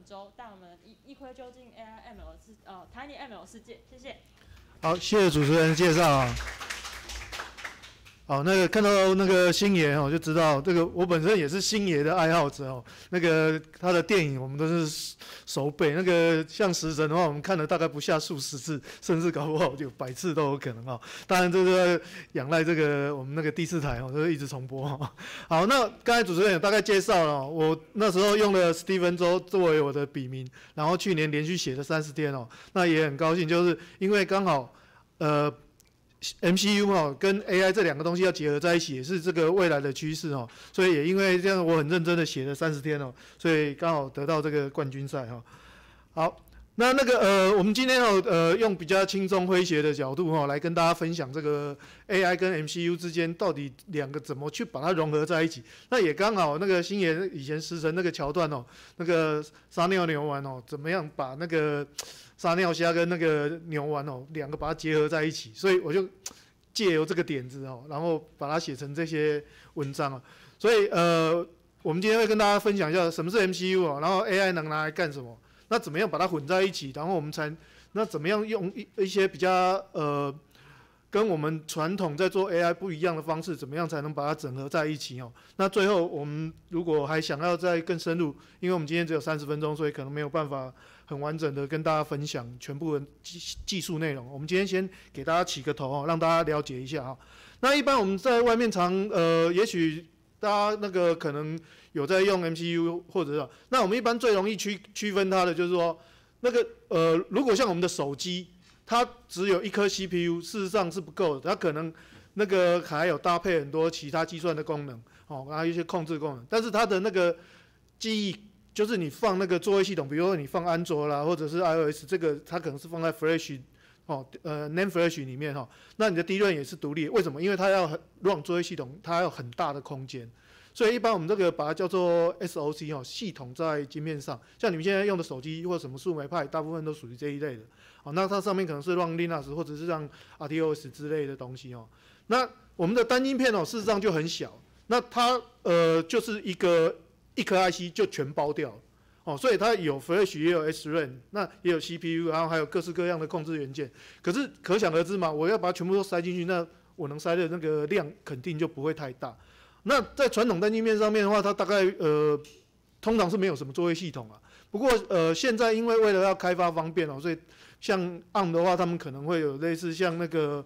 周，带我们一窥究竟 AI ML Tiny ML 世界。谢谢。 好，谢谢主持人介绍啊。好，那个看到那个星爷哦，就知道这个我本身也是星爷的爱好者哦。那个他的电影我们都是熟背，那个像食神的话，我们看了大概不下数十次，甚至搞不好就100次都有可能哦。当然这个仰赖这个我们那个第4台哦，都一直重播哦。好，那刚才主持人也大概介绍了哦，我那时候用了史蒂芬周作为我的笔名，然后去年连续写了30天哦，那也很高兴，就是因为刚好MCU 哦跟 AI 这2个东西要结合在一起，也是这个未来的趋势哦。所以也因为这样，我很认真的写了30天哦，所以刚好得到这个冠军赛哈。好，那个我们今天用比较轻松诙谐的角度哈，来跟大家分享这个 AI 跟 MCU 之间到底2个怎么去把它融合在一起。那也刚好那个星爷以前食神那个桥段哦，那个撒尿牛丸哦，怎么样把那个撒尿虾跟那个牛丸哦，2个把它结合在一起，所以我就借由这个点子哦，然后把它写成这些文章啊。所以我们今天会跟大家分享一下什么是 MCU 哦，然后 AI 能拿来干什么，那怎么样把它混在一起，然后我们那怎么样用一些比较跟我们传统在做 AI 不一样的方式，怎么样才能把它整合在一起哦？那最后我们如果还想要再更深入，因为我们今天只有30分钟，所以可能没有办法很完整的跟大家分享全部的技术内容。我们今天先给大家起个头哦，让大家了解一下哈。那一般我们在外面也许大家那个可能有在用 MCU 或者是，那我们一般最容易区分它的就是说，那个如果像我们的手机。它只有1颗 CPU， 事实上是不够的。它可能那个还有搭配很多其他计算的功能，哦，还有一些控制功能。但是它的那个记忆，就是你放那个作业系统，比如说你放安卓啦，或者是 iOS， 这个它可能是放在 Flash， 哦，NAND Flash 里面哈、哦。那你的DRAM也是独立，为什么？因为它要run 作业系统，它要很大的空间。所以一般我们这个把它叫做 SOC 哦，系统在晶片上，像你们现在用的手机或什么树莓派，大部分都属于这一类的。哦，那它上面可能是让 Linux 或者是让 RTOS 之类的东西哦。那我们的单晶片哦，事实上就很小，那它就是一颗 IC 就全包掉了。哦，所以它有 Flash 也有 SRAM， 那也有 CPU， 然后还有各式各样的控制元件。可是可想而知嘛，我要把它全部都塞进去，那我能塞的那个量肯定就不会太大。那在传统单晶片上面的话，它大概通常是没有什么作业系统啊。不过现在因为了要开发方便哦，所以像 ARM 的话，他们可能会有类似像那个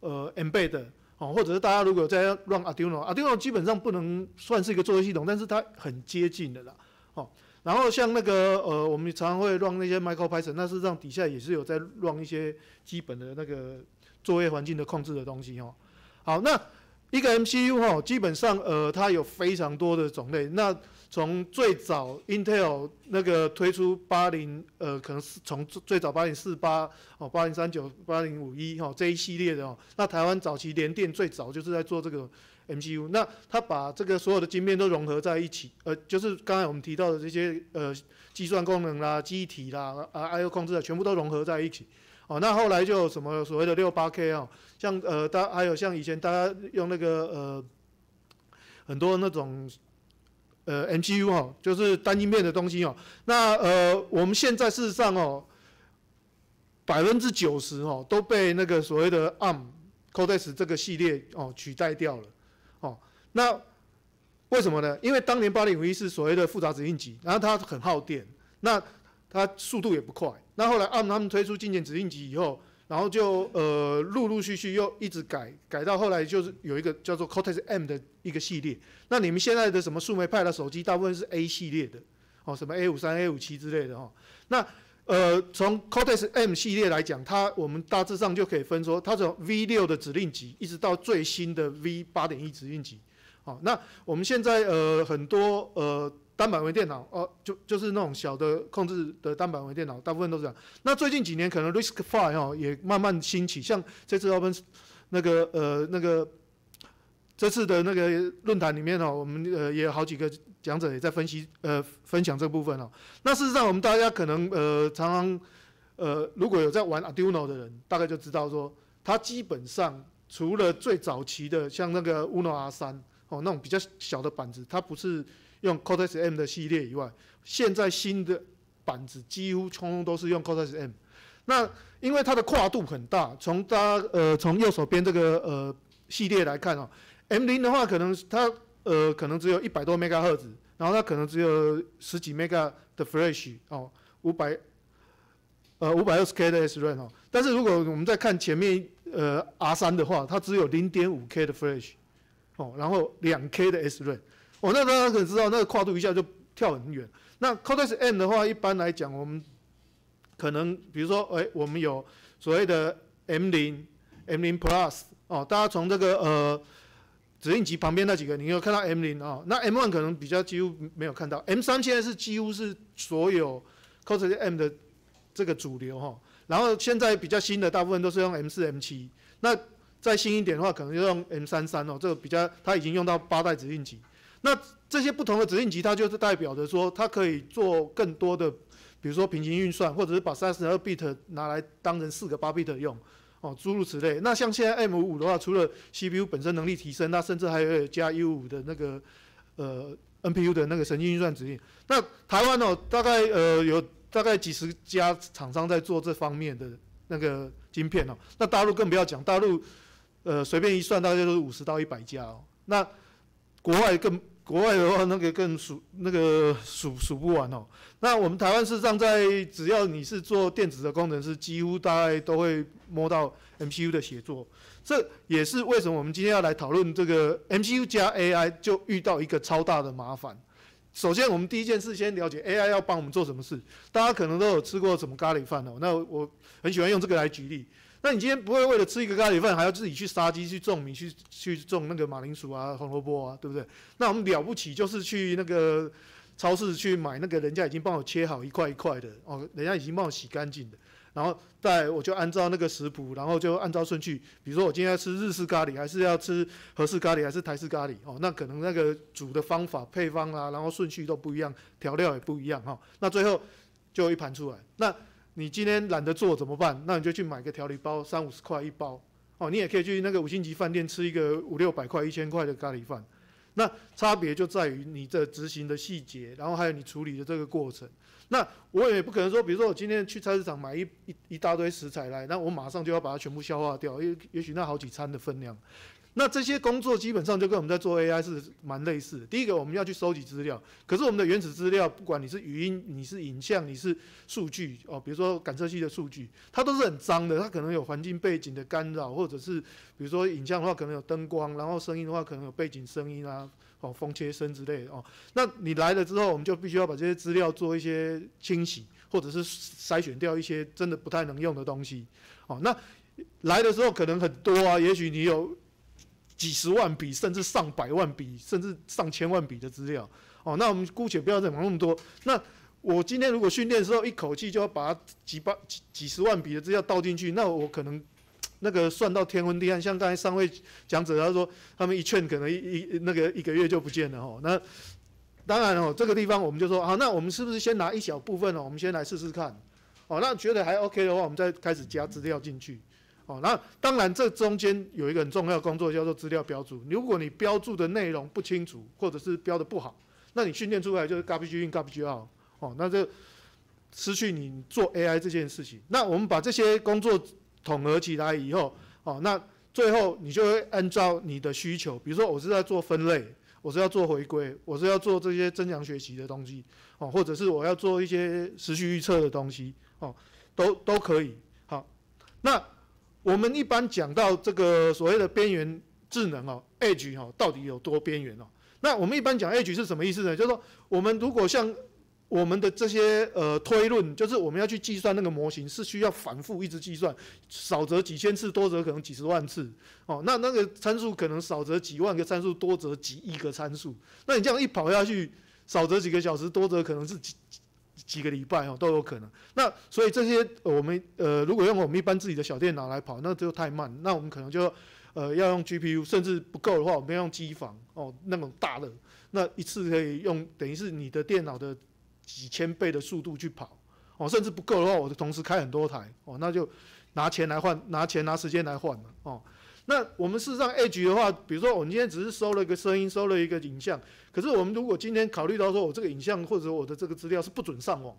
Embed 哦，或者是大家如果在 run Arduino 基本上不能算是一个作业系统，但是它很接近的啦。哦，然后像那个我们常常会 run 那些 MicroPython， 那事实上底下也是有在 run 一些基本的那个作业环境的控制的东西哦。好，那一个 MCU 哈，基本上它有非常多的种类。那从最早 Intel 那个推出80可能是从最早8048哦8039 8051这一系列的哦。那台湾早期联电最早就是在做这个 MCU， 那它把这个所有的晶片都融合在一起，就是刚才我们提到的这些计算功能啦、记忆体啦、I/O 控制啊，全部都融合在一起。哦，那后来就有什么所谓的68K 哦，像还有像以前大家用那个很多那种MCU 哦，就是单晶片的东西哦。那我们现在事实上哦，90%哦都被那个所谓的 ARM Cortex 这个系列哦取代掉了。哦，那为什么呢？因为当年8051是所谓的复杂指令集，然后它很耗电，那它速度也不快。那后来 ARM 他们推出精简指令集以后，然后就陆陆续续又一直改到后来就是有一个叫做 Cortex M 的一个系列。那你们现在的什么树莓派的手机，大部分是 A 系列的，哦，什么 A53、A57之类的哦。那从 Cortex M 系列来讲，我们大致上就可以分说，它从 V6 的指令集一直到最新的 V8.1 指令集。好，那我们现在很多单板微电脑就是那种小的控制的单板微电脑，大部分都是这样。那最近几年可能 RISC-V 哦也慢慢兴起，像这次那个这次的那个论坛里面哦，我们也有好几个讲者也在分享这部分哦。那事实上我们大家可能常常如果有在玩 Arduino 的人，大概就知道说，它基本上除了最早期的像那个 Uno R3哦那种比较小的板子，它不是用 Cortex M 的系列以外，现在新的板子几乎通通都是用 Cortex M。那因为它的跨度很大，从右手边这个系列来看M0的话，可能它可能只有100多 MHz， 然后它可能只有10几 MB 的 Flash 520K 的 SRAM 但是如果我们再看前面R3的话，它只有 0.5K 的 Flash 然后2K 的 SRAM 那大家可以知道那个跨度一下就跳很远。那 Cortex M 的话，一般来讲我们可能比如说我们有所谓的 M0 Plus 大家从这个指令集旁边那几个，你有看到 M0那 M1 可能比较几乎没有看到 ，M3 现在是几乎是所有 Cortex M 的这个主流然后现在比较新的大部分都是用 M4、M7，那再新一点的话，可能就用 M33这个比较它已经用到8代指令集。那这些不同的指令集，它就是代表着说它可以做更多的，比如说平行运算，或者是把32 bit 拿来当成4个8 bit 用。诸如此类。那像现在 M55的话，除了 CPU 本身能力提升，那甚至还有加 U5的那个NPU 的那个神经运算指令。那台湾大概有大概几十家厂商在做这方面的那个晶片那大陆更不要讲，大陆随便一算大概都是50到100家那国外的话，那个更数不完那我们台湾事实上只要你是做电子的工程师，几乎大概都会摸到 MCU 的协作。这也是为什么我们今天要来讨论这个 MCU 加 AI 就遇到一个超大的麻烦。首先，我们第一件事先了解 AI 要帮我们做什么事。大家可能都有吃过什么咖喱饭那我很喜欢用这个来举例。那你今天不会为了吃一个咖喱饭，还要自己去杀鸡、去种米、去种那个马铃薯啊、红萝卜对不对？那我们了不起就是去那个超市去买那个人家已经帮我切好一块一块的人家已经帮我洗干净的，然后再我就按照那个食谱，然后就按照顺序，比如说我今天要吃日式咖喱，还是要吃和式咖喱，还是台式咖喱那可能那个煮的方法、配方然后顺序都不一样，调料也不一样那最后就一盘出来。那你今天懒得做怎么办？那你就去买个调理包，30-50块一包你也可以去那个5星级饭店吃一个500-600块、1000块的咖喱饭。那差别就在于你的执行的细节，然后还有你处理的这个过程。那我也不可能说，比如说我今天去菜市场买一大堆食材来，那我马上就要把它全部消化掉，也许那好几餐的分量。那这些工作基本上就跟我们在做 AI 是蛮类似的。第一个，我们要去收集资料，可是我们的原始资料，不管你是语音、你是影像、你是数据比如说感测器的数据，它都是很脏的，它可能有环境背景的干扰，或者是比如说影像的话可能有灯光，然后声音的话可能有背景声音风切声之类的那你来了之后，我们就必须要把这些资料做一些清洗，或者是筛选掉一些真的不太能用的东西那来的时候可能很多也许你有几十万笔，甚至上百万笔，甚至上千万笔的资料那我们姑且不要再讲那么多。那我今天如果训练的时候一口气就要把几十万笔的资料倒进去，那我可能那个算到天昏地暗。像刚才3位讲者他说，他们一劝可能一个月就不见了那当然这个地方我们就说那我们是不是先拿一小部分我们先来试试看那觉得还 OK 的话，我们再开始加资料进去那当然这中间有一个很重要的工作叫做资料标注。如果你标注的内容不清楚，或者是标的不好，那你训练出来就是 garbage in garbage out那就失去你做 AI 这件事情。那我们把这些工作统合起来以后那最后你就会按照你的需求，比如说我是在做分类，我是要做回归，我是要做这些增强学习的东西或者是我要做一些时序预测的东西都可以。好，那我们一般讲到这个所谓的边缘智能Edge 到底有多边缘那我们一般讲 Edge 是什么意思呢？就是说我们如果像我们的这些推论，就是我们要去计算那个模型，是需要反复一直计算，少则几千次，多则可能几十万次那个参数可能少则几万个参数，多则几亿个参数。那你这样一跑下去，少则几个小时，多则可能是几个礼拜都有可能。那所以这些我们如果用我们一般自己的小电脑来跑，那就太慢。那我们可能就要用 GPU， 甚至不够的话，我们要用机房那种大的，那一次可以用等于是你的电脑的几千倍的速度去跑甚至不够的话，我就同时开很多台那就拿钱拿时间来换了那我们事实上 Edge 的话，比如说我们今天只是收了一个声音，收了一个影像，可是我们如果今天考虑到说我这个影像或者我的这个资料是不准上网的，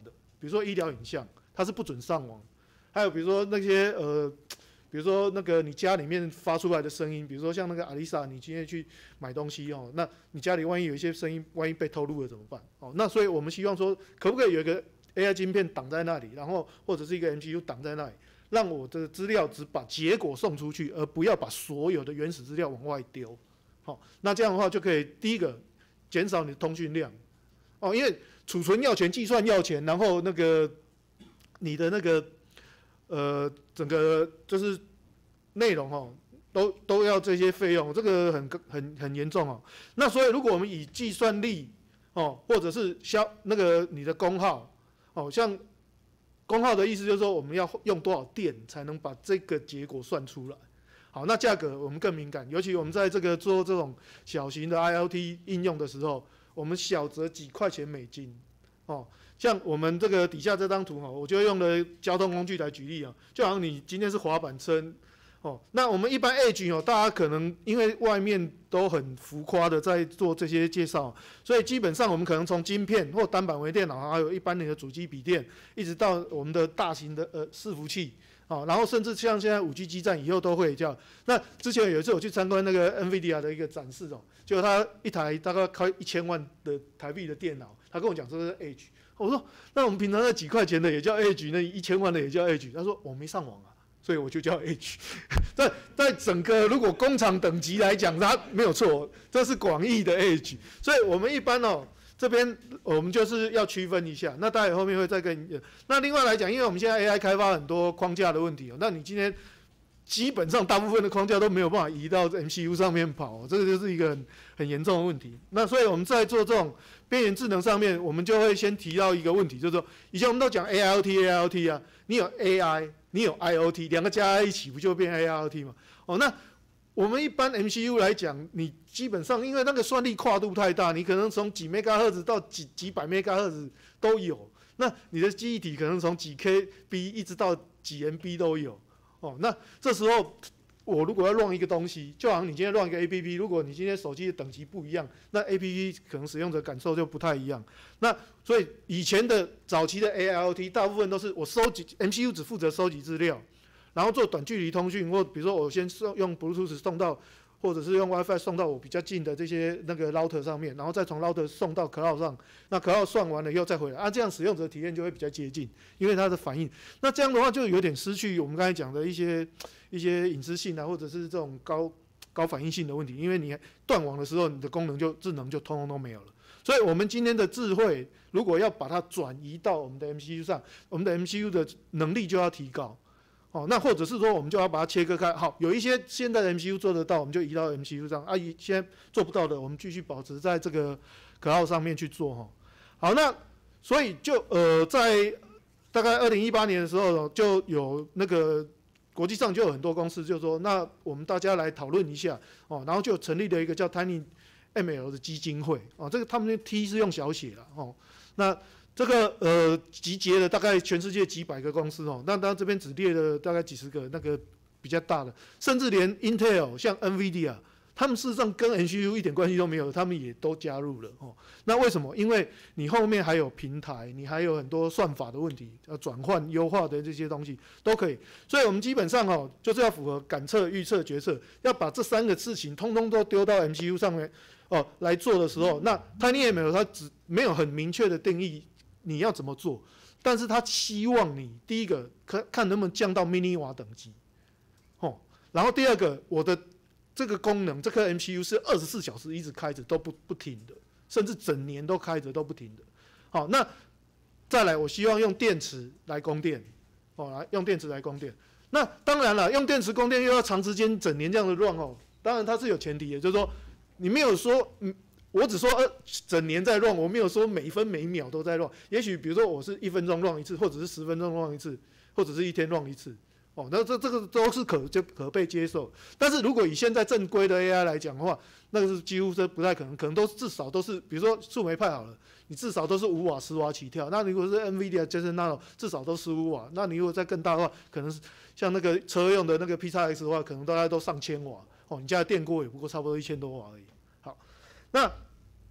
比如说医疗影像，它是不准上网。还有比如说那些比如说那个你家里面发出来的声音，比如说像那个阿丽莎，你今天去买东西哦，那你家里万一有一些声音，万一被透露了怎么办？哦，那所以我们希望说，可不可以有一个 AI 晶片挡在那里，然后或者是一个 MCU 挡在那里，让我的资料只把结果送出去，而不要把所有的原始资料往外丢。好，那这样的话就可以第一个减少你的通讯量。哦，因为储存要钱，计算要钱，然后那个你的那个整个就是内容哦，都要这些费用，这个很严重哦。那所以如果我们以计算力哦，或者是那个你的功耗哦，像功耗的意思就是说我们要用多少电才能把这个结果算出来。好，那价格我们更敏感，尤其我们在这个做这种小型的 IoT 应用的时候，我们小则几块钱美金哦。像我们这个底下这张图哈，我就用了交通工具来举例啊，就好像你今天是滑板车哦，那我们一般 Edge 哦，大家可能因为外面都很浮夸的在做这些介绍，所以基本上我们可能从晶片或单板微电脑，还有一般你的主机笔电，一直到我们的大型的伺服器。哦，然后甚至像现在5G 基站以后都会叫。那之前有一次我去参观那个 NVIDIA 的一个展示哦，就他一台大概开1000万的台币的电脑，他跟我讲这是 Edge。我说那我们平常那几块钱的也叫 Edge， 那1000万的也叫 Edge。他说我没上网啊，所以我就叫 Edge。在整个如果工厂等级来讲，它没有错，这是广义的 Edge。所以我们一般哦。这边我们就是要区分一下，那待会后面会再跟那另外来讲，因为我们现在 AI 开发很多框架的问题哦，那你今天基本上大部分的框架都没有办法移到 MCU 上面跑，这个就是一个很严重的问题。那所以我们在做这种边缘智能上面，我们就会先提到一个问题，就是说以前我们都讲 AIoT 啊，你有 AI， 你有 IoT， 两个加在一起不就变 AIoT 嘛？哦，那我们一般 MCU 来讲，你基本上因为那个算力跨度太大，你可能从几 MHz 到几百 MHz 都有。那你的记忆体可能从几 KB 一直到几 MB 都有。哦，那这时候我如果要 run 一个东西，就好像你今天 run 一个 APP， 如果你今天手机的等级不一样，那 APP 可能使用者感受就不太一样。那所以以前的早期的 AIoT 大部分都是我收集 MCU 只负责收集资料。然后做短距离通讯，或比如说我先用 Bluetooth 送到，或者是用 WiFi 送到我比较近的这些那个 router 上面，然后再从 router 送到 cloud 上，那 cloud 算完了以后再回来，这样使用者体验就会比较接近，因为它的反应。那这样的话就有点失去我们刚才讲的一些隐私性啊，或者是这种高反应性的问题，因为你断网的时候，你的智能就通通都没有了。所以我们今天的智慧，如果要把它转移到我们的 MCU 上，我们的 MCU 的能力就要提高。哦，那或者是说我们就要把它切割开。好，有一些现在的 MCU 做得到，我们就移到 MCU 上啊；现在做不到的，我们继续保持在这个cloud上面去做哈。好，那所以就在大概2018年的时候，就有那个国际上就有很多公司就说，那我们大家来讨论一下哦，然后就成立了一个叫 TinyML 的基金会哦。这个他们的 T 是用小写了哦，那。这个集结了大概全世界几百个公司哦，那当然这边只列了大概几十个那个比较大的，甚至连 Intel 像 NVIDIA， 他们事实上跟 MCU 一点关系都没有，他们也都加入了哦。那为什么？因为你后面还有平台，你还有很多算法的问题，转换优化的这些东西都可以。所以我们基本上哦，就是要符合感测、预测、决策，要把这3个事情通通都丢到 MCU 上面哦来做的时候，那 TinyML 它只没有很明确的定义。你要怎么做？但是他希望你第一个看能不能降到 mini 瓦等级，哦，然后第二个，我的这个功能，这颗 MCU 是24小时一直开着都不停的，甚至整年都开着都不停的。好，那再来，我希望用电池来供电，哦，用电池来供电。那当然了，用电池供电又要长时间整年这样的 run 哦，当然它是有前提的，就是说你没有说我只说整年在 run， 我没有说每分每秒都在 run。也许比如说我是1分钟 run 一次，或者是10分钟 run 一次，或者是1天 run 一次，哦，那这个都是可被接受。但是如果以现在正规的 AI 来讲的话，那个是几乎是不太可能，可能都至少都是，比如说树莓派好了，你至少都是5瓦、10瓦起跳。那如果是 NVIDIA Jetson Nano， 至少都15瓦。那你如果再更大的话，可能是像那个车用的那个 P-X 的话，可能大概都上千瓦。哦，你家的电锅也不过差不多1000多瓦而已。好，那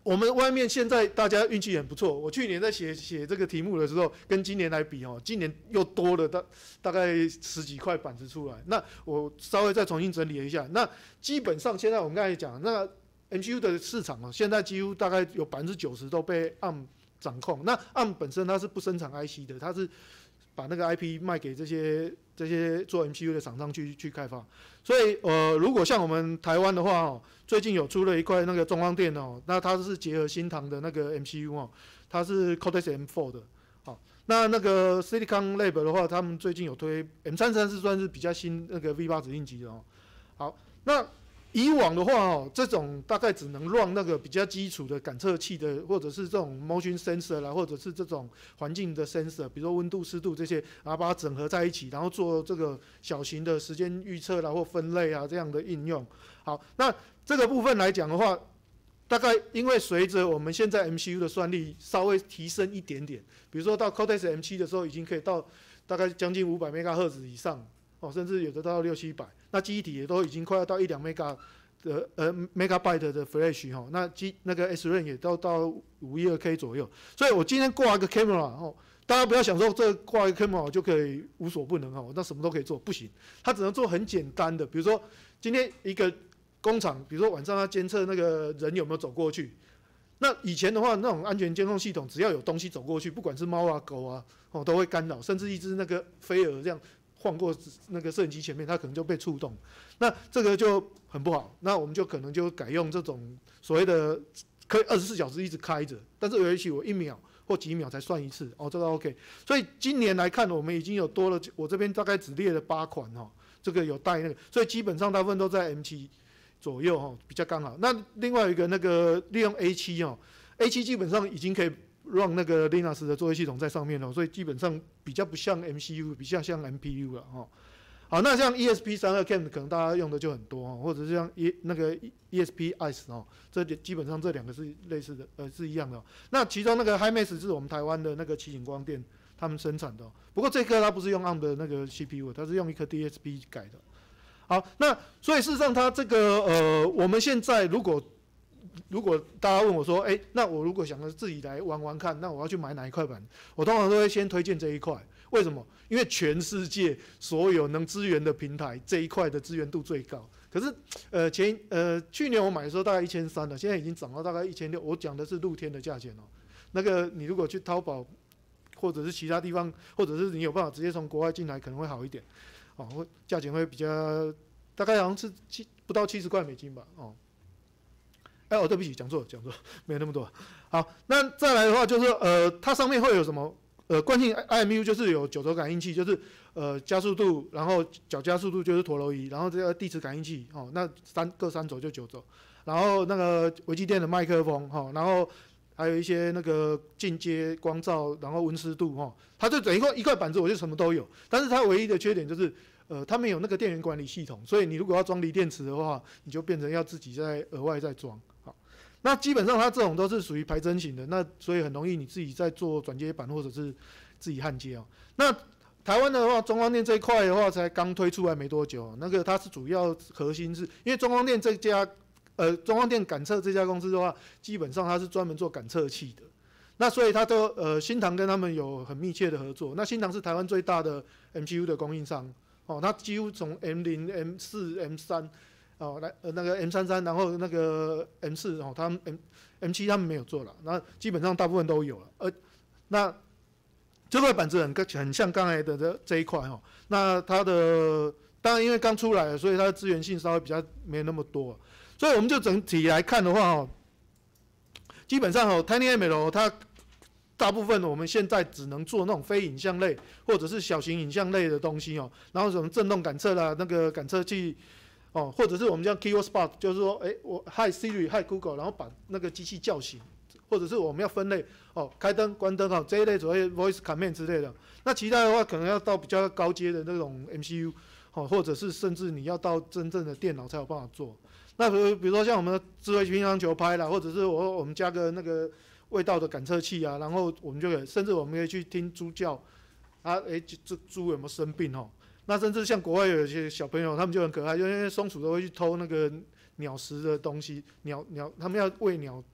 我们外面现在大家运气很不错，我去年在写这个题目的时候，跟今年来比哦，今年又多了大概10几块板子出来。那我稍微再重新整理了一下，那基本上现在我们刚才讲那个 MCU 的市场哦，现在几乎大概有90%都被 ARM 掌控。那 ARM 本身它是不生产 IC 的，它是把那个 IP 卖给这些做 MCU 的厂商去开发。所以如果像我们台湾的话哦，最近有出了一块那个中光电哦，那它是结合新唐的那个 MCU 哦，它是 Cortex M4 的。好，那个 Silicon Lab 的话，他们最近有推 M33是算是比较新那个 V8 指令集的哦。好，那以往的话哦，这种大概只能让那个比较基础的感测器的，或者是这种 motion sensor 啦，或者是这种环境的 sensor， 比如说温度、湿度这些，然后把它整合在一起，然后做这个小型的时间预测啦或分类啊这样的应用。好，那这个部分来讲的话，大概因为随着我们现在 MCU 的算力稍微提升一点点，比如说到 Cortex M7 的时候，已经可以到大概将近500 MHz 以上。哦，甚至有的到600-700，那记忆体也都已经快要到1-2 megabyte 的 flash 哈，那个 SRAM 也到512K 左右。所以我今天挂一个 camera 哦，大家不要想说这挂一个 camera 就可以无所不能哦，那什么都可以做，不行，它只能做很简单的，比如说今天一个工厂，比如说晚上它监测那个人有没有走过去。那以前的话，那种安全监控系统，只要有东西走过去，不管是猫啊狗啊，哦都会干扰，甚至一只那个飞蛾这样晃过那个摄影机前面，它可能就被触动，那这个就很不好。那我们就可能就改用这种所谓的可以24小时一直开着，但是有一期我1秒或几秒才算一次，哦，这个 OK。所以今年来看，我们已经有多了，我这边大概只列了8款哦，这个有带那个，所以基本上大部分都在 M7左右哦，比较刚好。那另外一个那个利用 A7哦 ，A7基本上已经可以让那个 Linux 的作业系统在上面了，所以基本上比较不像 MCU， 比较像 MPU 了哦。好，那像 ESP32 CAM 可能大家用的就很多哦，或者是像那个 ESP ICE 哦，这基本上这2个是类似的，是一样的哦。那其中那个 HiMax 是我们台湾的那个奇景光电他们生产的哦，不过这颗它不是用 ARM 的那个 CPU， 它是用一颗 DSP 改的。好，那所以事实上它这个我们现在如果大家问我说，那我如果想要自己来玩玩看，那我要去买哪一块板？我通常都会先推荐这一块。为什么？因为全世界所有能支援的平台，这一块的支援度最高。可是去年我买的时候大概1300了，现在已经涨到大概1600。我讲的是露天的价钱哦。那个你如果去淘宝或者是其他地方，或者是你有办法直接从国外进来，可能会好一点。哦，价钱会比较，大概好像是不到70块美金吧。哦。对不起，讲错，没有那么多。好，那再来的话就是它上面会有什么？惯性 IMU 就是有9轴感应器，就是加速度，然后角加速度就是陀螺仪，然后这个地磁感应器，哦，那各3轴就9轴，然后那个微机电的麦克风，哈，然后还有一些那个进阶光照，然后温湿度，哈，它就整一块板子我就什么都有，但是它唯一的缺点就是它没有那个电源管理系统，所以你如果要装锂电池的话，你就变成要自己额外再装。那基本上它这种都是属于排针型的，那所以很容易你自己在做转接板或者是自己焊接哦。那台湾的话，中光电这一块的话才刚推出来没多久，那个它是主要核心是因为中光电这家中光电感测这家公司的话，基本上它是专门做感测器的，那所以它都新唐跟他们有很密切的合作。那新唐是台湾最大的 MCU 的供应商哦，它几乎从 M0、M4、M3。哦，那个 M33， 然后那个 M4 哦，他们 M7 他们没有做了，那基本上大部分都有了。那这块板子很像刚才的这一块哦，那它的当然因为刚出来了，所以它的资源性稍微比较没那么多，所以我们就整体来看的话哦，基本上哦 ，TinyML 它大部分我们现在只能做那种非影像类或者是小型影像类的东西哦，然后什么振动感测啦，那个感测器。哦，或者是我们叫 Keyword Spot， 就是说，我 Hi Siri、Hi Google， 然后把那个机器叫醒，或者是我们要分类，哦，开灯、关灯，哦，这一类所谓 Voice Command 之类的。那其他的话，可能要到比较高阶的那种 MCU， 哦，或者是甚至你要到真正的电脑才有办法做。那比如说像我们的智慧乒乓球拍啦，或者是我们加个那个味道的感测器啊，然后我们就可以，甚至我们可以去听猪叫，啊，这猪有没有生病哦？那甚至像国外有一些小朋友，他们就很可爱，因为松鼠都会去偷那个鸟食的东西，他们要喂鸟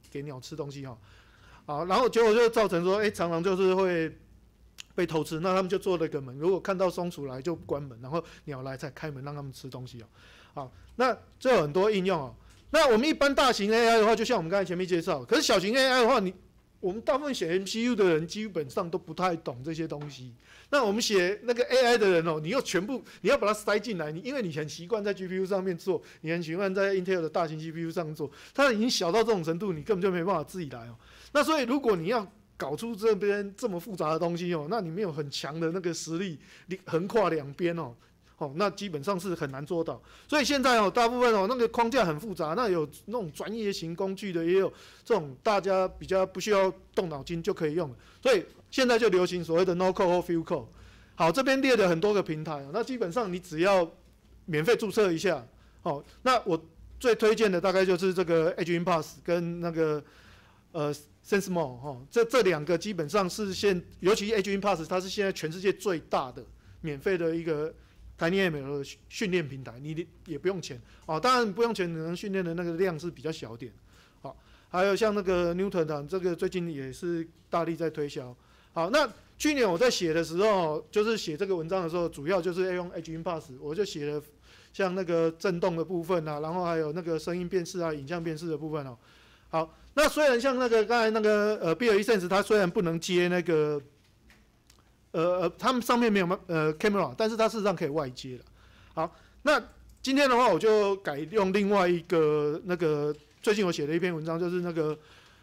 给鸟吃东西哈。好，然后结果就造成说，常常就是会被偷吃，那他们就做了一个门，如果看到松鼠来就关门，然后鸟来才开门让他们吃东西哦。好，那这有很多应用哦。那我们一般大型 AI 的话，就像我们刚才前面介绍，可是小型 AI 的话，我们大部分写 MCU 的人基本上都不太懂这些东西。那我们写那个 AI 的人哦，你要把它塞进来，因为你很习惯在 GPU 上面做，你很习惯在 Intel 的大型 GPU 上做，它已经小到这种程度，你根本就没办法自己来哦。那所以如果你要搞出这边这么复杂的东西哦，那你没有很强的那个实力，你横跨两边哦，那基本上是很难做到。所以现在哦，大部分哦那个框架很复杂，那有那种专业型工具的，也有这种大家比较不需要动脑筋就可以用的。所以现在就流行所谓的 No Code 或 Few Code。好，这边列了很多个平台，那基本上你只要免费注册一下，那我最推荐的大概就是这个 Edge Impulse 跟那个SenseMore 这两个基本上是尤其 Edge Impulse 它是现在全世界最大的免费的一个TinyML 的训练平台，你也不用钱当然不用钱，你能训练的那个量是比较小点。好，还有像那个 Newton 这个最近也是大力在推销。好，那去年我在写的时候，就是写这个文章的时候，主要就是要用 Edge Impulse， 我就写了像那个震动的部分然后还有那个声音辨识影像辨识的部分好，那虽然像那个刚才那个BLE-Sense 它虽然不能接那个他们上面没有camera， 但是它事实上可以外接的。好，那今天的话我就改用另外一个那个最近我写的一篇文章，就是那个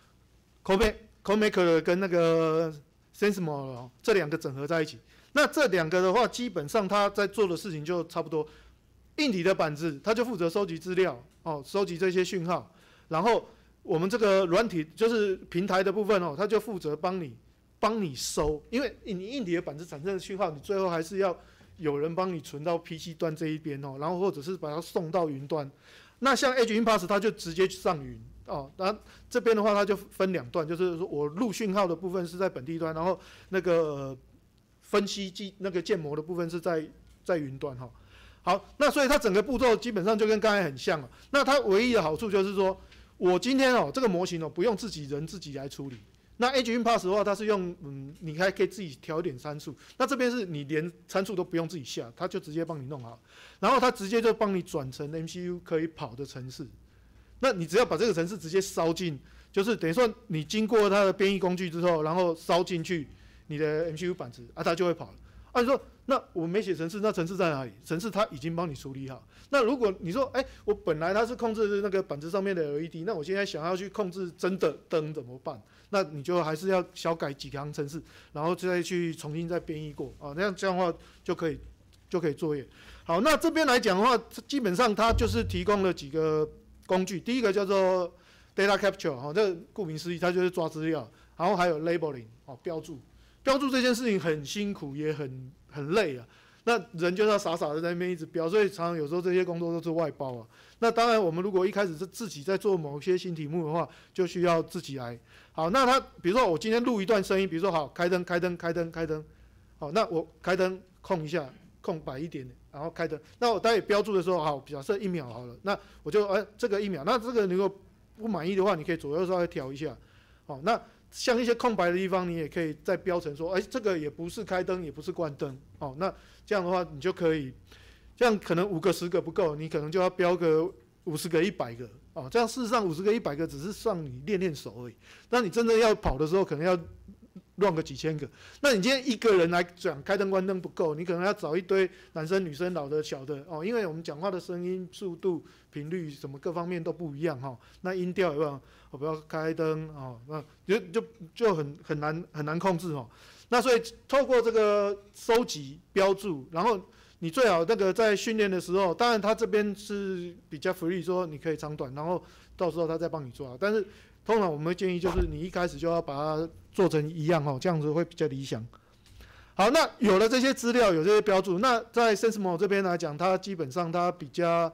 CodeMaker 跟那个 SenseMore 这两个整合在一起。那这两个的话，基本上它在做的事情就差不多。硬体的板子，它就负责收集资料收集这些讯号，然后我们这个软体就是平台的部分它就负责帮你收，因为你硬体的板子产生的讯号，你最后还是要有人帮你存到 PC 端这一边然后或者是把它送到云端。那像 Edge Impulse 它就直接上云那这边的话它就分两段，就是说我录讯号的部分是在本地端，然后那个分析那个建模的部分是在云端好，那所以它整个步骤基本上就跟刚才很像那它唯一的好处就是说，我今天这个模型不用自己来处理。那 Edge Impulse 的话，它是用你还可以自己调一点参数。那这边是你连参数都不用自己下，它就直接帮你弄好，然后它直接就帮你转成 MCU 可以跑的程式。那你只要把这个程式直接烧进，就是等于说你经过它的编译工具之后，然后烧进去你的 MCU 板子它就会跑了。你说那我没写程式，那程式在哪里？程式它已经帮你处理好。那如果你说，我本来它是控制那个板子上面的 LED， 那我现在想要去控制真的灯怎么办？那你就还是要小改几行程式，然后再去重新再编译过这样的话就可以作业。好，那这边来讲的话，基本上它就是提供了几个工具。第一个叫做 data capture 这顾名思义，它就是抓资料，然后还有 labeling 标注。标注这件事情很辛苦，也很累那人就要傻傻的在那边一直标，所以常常有时候这些工作都是外包那当然，我们如果一开始是自己在做某些新题目的话，就需要自己来。好，那比如说我今天录一段声音，比如说好开灯，好，那我开灯空一下，空白一点点，然后开灯。那我待会标注的时候，好，假设1秒好了，那我就这个1秒，那这个你如果不满意的话，你可以左右稍微调一下。好，那像一些空白的地方，你也可以再标成说，这个也不是开灯，也不是关灯，那这样的话，你就可以，这样可能5个10个不够，你可能就要标个50个100个，这样事实上50个100个只是让你练手而已，那你真的要跑的时候，可能要乱个几千个。那你今天一个人来讲开灯关灯不够，你可能要找一堆男生女生老的小的因为我们讲话的声音速度频率什么各方面都不一样那音调有没有？不要开灯那就很难控制那所以透过这个收集标注，然后你最好那个在训练的时候，当然他这边是比较 free， 说你可以长短，然后到时候他再帮你抓。但是通常我们会建议就是你一开始就要把它做成一样这样子会比较理想。好，那有了这些资料，有这些标注，那在 SenseMore 这边来讲，它基本上它比较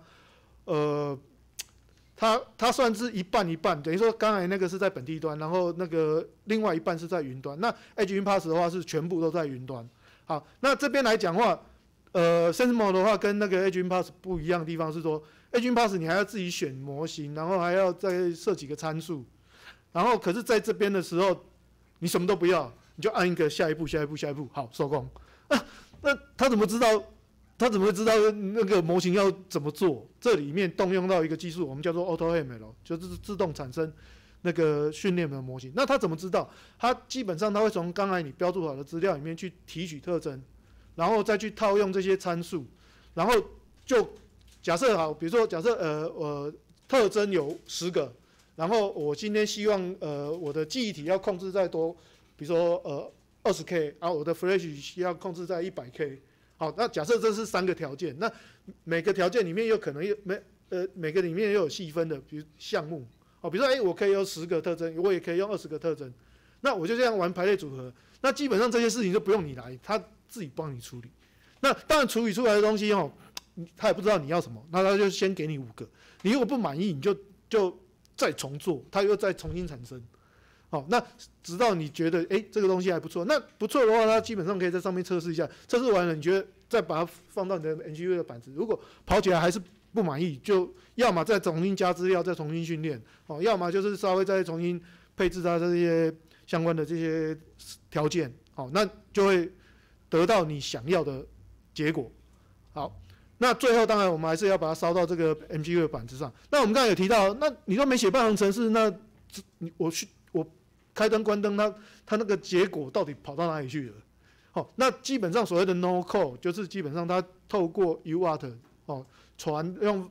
它算是一半一半，等于说刚才那个是在本地端，然后那个另外一半是在云端。那 Edge Impulse 的话是全部都在云端。好，那这边来讲的话，SenseMore 的话跟那个 Edge Impulse 不一样的地方是说 ，Edge Impulse 你还要自己选模型，然后还要再设几个参数， 然后可是在这边的时候，你什么都不要，你就按一个下一步，下一步，下一步，好，收工。那他怎么知道？他怎么会知道那个模型要怎么做？这里面动用到一个技术，我们叫做 AutoML， 就是自动产生那个训练的模型。那他怎么知道？他基本上他会从刚才你标注好的资料里面去提取特征，然后再去套用这些参数，然后就假设好，比如说假设特征有10个，然后我今天希望我的记忆体要控制在多，比如说20K， 然后我的 Flash 要控制在100K。好，那假设这是3个条件，那每个条件里面有可能每个里面又有细分的，比如项目，比如说我可以有10个特征，我也可以用20个特征，那我就这样玩排列组合，那基本上这些事情就不用你来，他自己帮你处理。那当然处理出来的东西他也不知道你要什么，那他就先给你5个，你如果不满意，你就再重做，他又再重新产生。好，那直到你觉得这个东西还不错，那不错的话，它基本上可以在上面测试一下，测试完了你觉得再把它放到你的 MCU 的板子，如果跑起来还是不满意，就要么再重新加资料，再重新训练，要么就是稍微再重新配置它这些相关的这些条件，那就会得到你想要的结果。好，那最后当然我们还是要把它烧到这个 MCU 的板子上。那我们刚才有提到，那你都没写半行程式，那我开灯关灯，它那个结果到底跑到哪里去了？那基本上所谓的 no code 就是基本上它透过 UART 用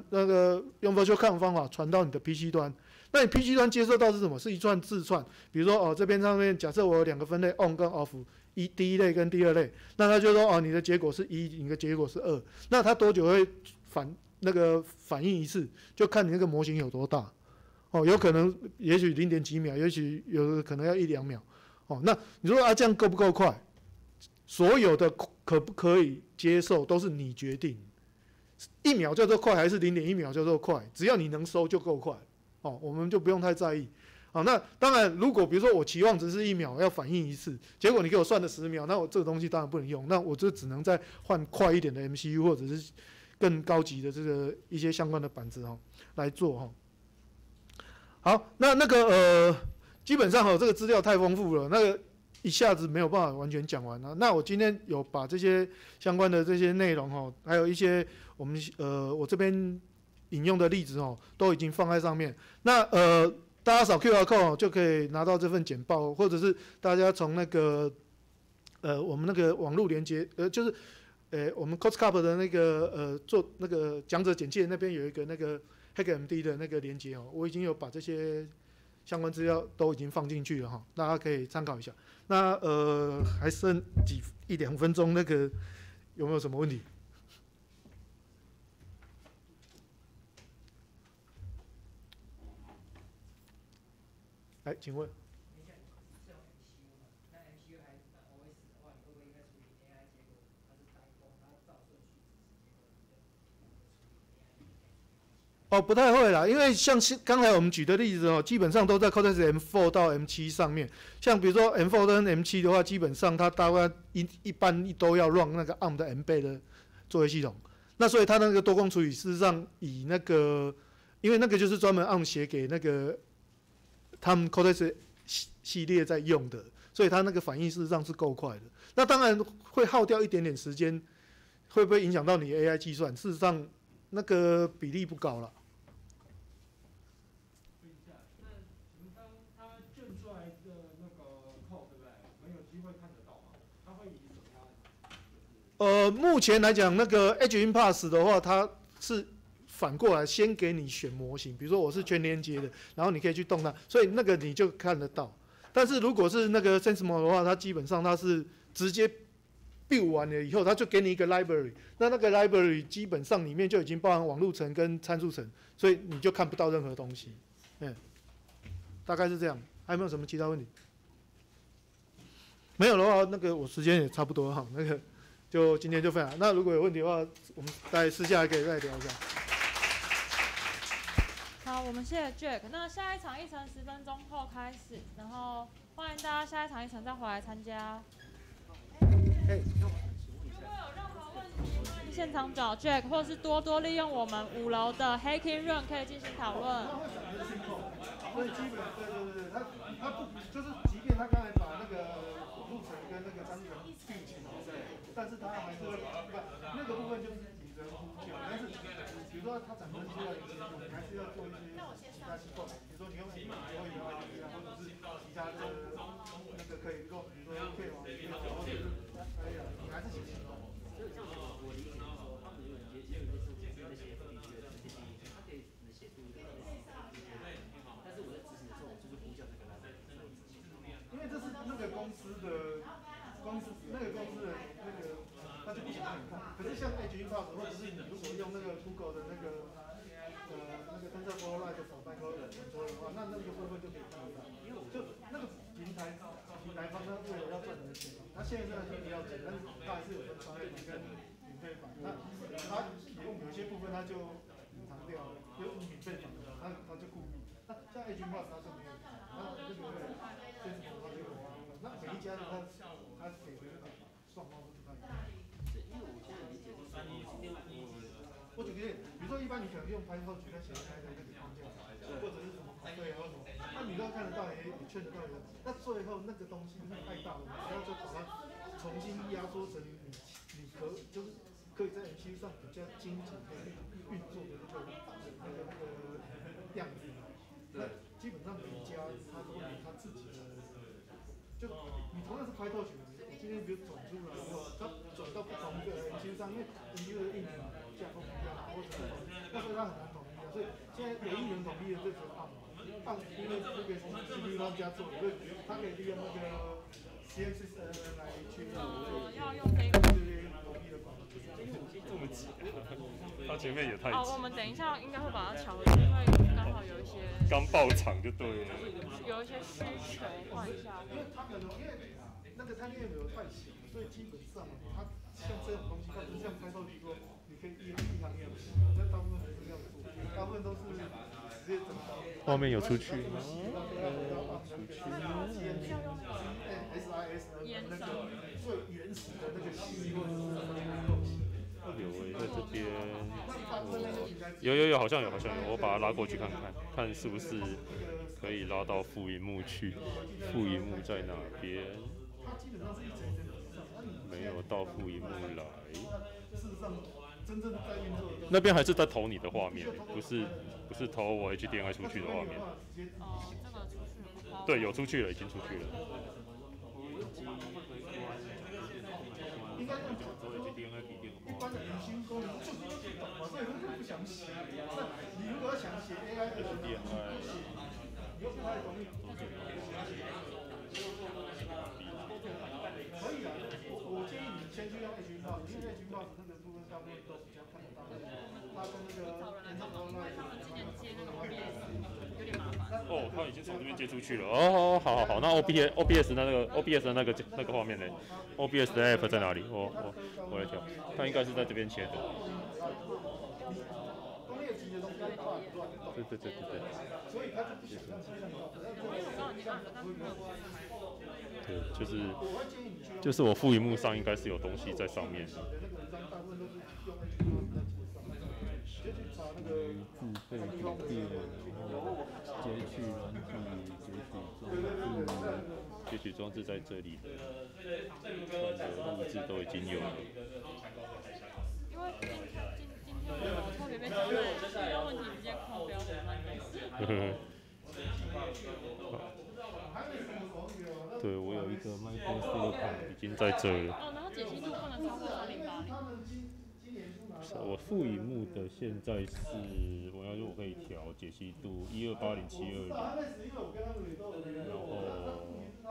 virtual COM 方法传到你的 PC 端。那你 PC 端接收到是什么？是一串字串。比如说这边上面假设我有2个分类 on 跟 off， 第一类跟第二类，那它就说你的结果是1，你的结果是2，那它多久会反应一次？就看你那个模型有多大。有可能，也许0点几秒，也许有的可能要1、2秒。那你说这样够不够快？所有的可不可以接受都是你决定。1秒叫做快还是0.1秒叫做快？只要你能收就够快。我们就不用太在意。那当然，如果比如说我期望值是1秒要反应一次，结果你给我算了10秒，那我这个东西当然不能用，那我就只能再换快一点的 MCU 或者是更高级的这个一些相关的板子来做好，那个基本上这个资料太丰富了，那个一下子没有办法完全讲完了。那我今天有把这些相关的这些内容还有一些我这边引用的例子都已经放在上面。那大家扫 QR code 就可以拿到这份简报，或者是大家从那个我们那个网络连接就是我们 COSCUP 的那个做那个讲者简介那边有一个那个HackMD 的那个连接我已经有把这些相关资料都已经放进去了大家可以参考一下。那还剩1、2分钟，那个有没有什么问题？来，请问。不太会啦，因为像刚才我们举的例子基本上都在 Cortex M4 到 M7 上面。像比如说 M4 跟 M7 的话，基本上它大概一般都要 run 那个 ARM 的 MB 的作业系统。那所以它那个多工处理，事实上以那个，因为那个就是专门 ARM 写给那个他们 Cortex 系列在用的，所以它那个反应事实上是够快的。那当然会耗掉一点点时间，会不会影响到你 AI 计算？事实上那个比例不高了。目前来讲，那个 Edge Impulse 的话，它是反过来先给你选模型，比如说我是全连接的，然后你可以去动它，所以那个你就看得到。但是如果是那个 SenseMode 的话，它基本上它是直接 build 完了以后，它就给你一个 library， 那个 library 基本上里面就已经包含网路层跟参数层，所以你就看不到任何东西。大概是这样。还有没有什么其他问题？没有的话，那个我时间也差不多哈，那个。就今天就分享。那如果有问题的话，我们再私下可以再聊一下。 好，我们谢谢 Jack。那下一场议程10分钟后开始，然后欢迎大家下一场议程再回来参加。如果有任何问题，欢迎现场找 Jack， 或是多多利用我们5楼的 Hacking Room 可以进行讨论。 所以基本对，它不就是，即便他刚才把那个路程跟那个章程并起来，但是他还是会那个部分就是引人呼救，但是比如说它产生出来的结果，你还是要做一些其他机构，比如说你用手语啊，或者是其他的那个可以用，比如说配网，或者是你还是写行动。 所以这样我理解说，他们有人接近的是简单的写笔记的这些，他可以写出一个，但是我在执行的时候，我就是呼叫这个来。 因为这是那个公司的，那个公司的那个，他就不想让你看。可是像 Edge Impulse 或者是你如果用那个 Google 的那个TensorFlow Lite 手办和很多的话，那个部分就可以看得到。就那个平台方他为了要赚你的钱嘛，他现在是不要钱，但是他还是有分商业版跟免费版。那他有些部分他就隐藏掉了，有免费版的，他就故意。那像 Edge Impulse 他是没有。那这个这是什么结果啊？那每一家的他给的那个状况都不太一样。 因为我现在理解是说，今天我举个例，比如说一般你可能用 Python 去写开的那个框架，或者是什么对啊或什么，那你都看得到也劝得到的。那最后那个东西太大了，你要再把它重新压缩成你就是可以在 MCU 上比较精准的运作的那个样子。那基本上每一家他都有他自己的，就你同样是PyTorch，我今天比如转出来以后，它转到不同的 MCU 上，因为 MCU 的硬体架构不一样，或者是那所以它很难统一啊。所以现在唯一能统一的就只有ARM，因为那个 CPU 他们家做的，所以它可以利用那个 CMC 来去要用这个统一的方法。 这么急，他前面也太急。 我们等一下应该会把它调回去，因为刚好有一些刚爆场就对了。 有一些需求换一下。 因为它可能因为那个参电流太小，所以基本上它像这种东西，它不是像开透机说你可以一行一行写，那大部分不是这样做，大部分都是直接整到。 画面有出去吗？ 出去。SIS 的那个最原始的那个系或者是东西。 有在这边，有，好像有，我把它拉过去看看，看是不是可以拉到副萤幕去。副萤幕在哪边？没有到副萤幕来。那边还是在投你的画面，不是投我 HDMI 出去的画面。对，有出去了，已经出去了。 应该用走 HDMI 笔电的话，一般的明星功能就是不懂嘛，所以他就不想写。那你如果要想写 AI 的HDMI，你又不太容易。可以啊，我建议你先去用 Edge Impulse，因为 Edge Impulse 那个部分大部分都比较看得到，它跟那个 TensorFlow 之前接那个 OBS 有点麻烦。 哦，他已经从这边接出去了。哦，好，那 OBS 的那个画面呢 ？OBS 的 app 在哪里？我来调，它应该是在这边切的。对。 所以他就不想让对，就是我副萤幕上应该是有东西在上面。自备笔电，然后截取软体、截取装置在这里的，录制都已经有了。 因为今天我特别被针对遇到问题直接靠标准慢点。 对，我有一个麦克风卡已经在这了。 然后解析度不能超过3080。 我副萤幕的现在是，我可以调解析度1280720，然后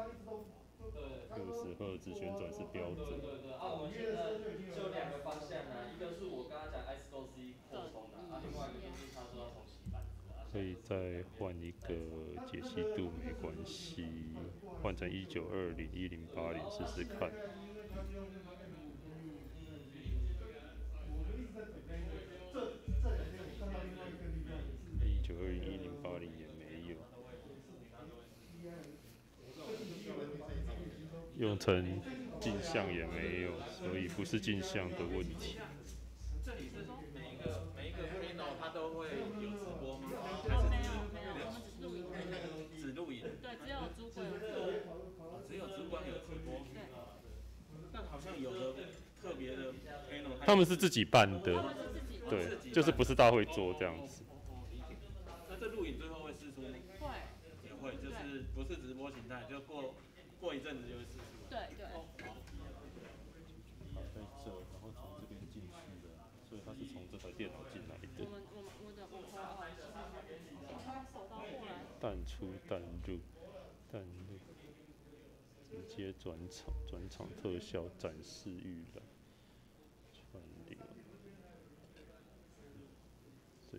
60赫兹旋转是标准。 我们现在就2个方向啊，一个是我刚刚讲 I2C 扩充的，另外一个就是他说要重洗板子。 可以再换一个解析度没关系，换成1920、1080试试看。1920、1080也没有，用成镜像也没有，所以不是镜像的问题。 这里是每一个 panel 它都会有直播吗？ 没有，我们只是录影。 像有的特别的 panel， 他们是自己办的，对，就是不是大会做这样子。 那这录影最后会释出吗？ 会， 也会，就是不是直播形态，就过一阵子就会释出。 对对。 它在这，然后从这边进去的，所以它是从这台电脑进来的。淡出淡入，直接转场特效展示预览，串流。对，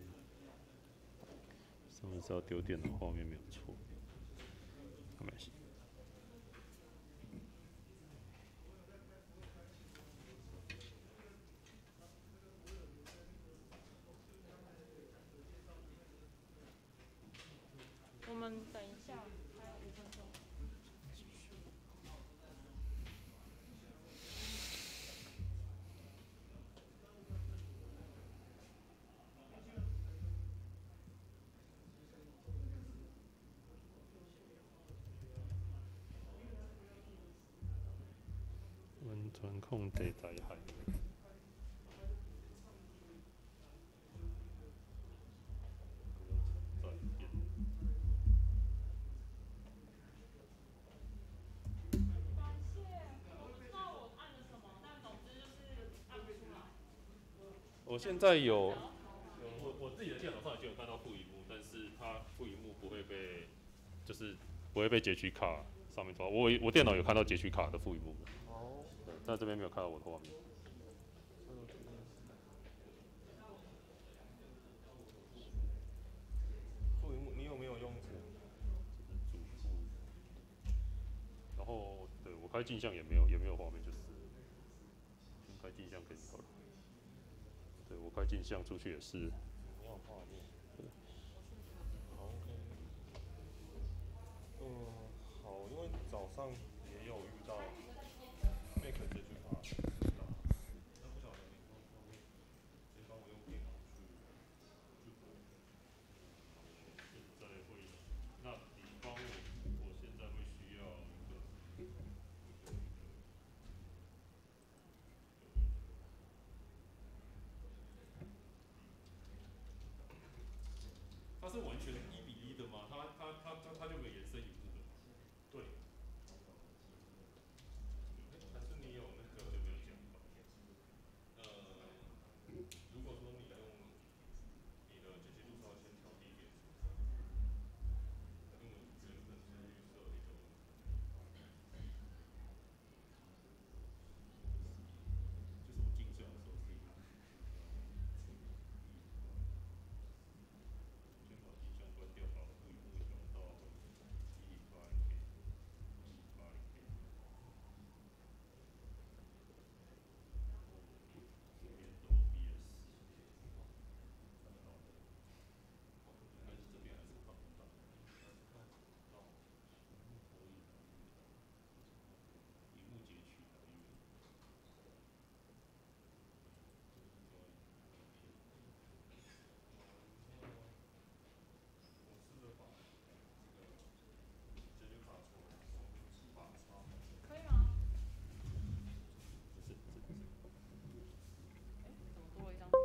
上面是要丢电脑画面没有错，没关系。 我们等一下，还有5分钟。 温传控地大海。我现在有，我自己的电脑上已经有看到副萤幕，但是它副萤幕不会被，就是不会被截取卡上面抓。我电脑有看到截取卡的副萤幕，哦，但这边没有看到我的画面。 副萤幕你有没有用？ 然后对我开镜像也没有画面，就是开镜像可以好了。对我开镜像出去也是。 没有画面。好 OK。好，因为早上也有遇到 Make 这句话，那不晓得你可以帮我用电脑去播。 现在会，那你帮我现在会需要一个。它是完全1:1的吗？它就没有延伸荧幕的。对。 还是你有那个就没有讲到。如果说你要用你的解析度稍微先调低一点，因为原本是预设一个。 就是我镜像的时候可以看。先把镜像关掉，把副萤幕调到180K。这边都 OBS。但是这边还是看不到。萤幕截取来源。 可以吗？怎么多了一张？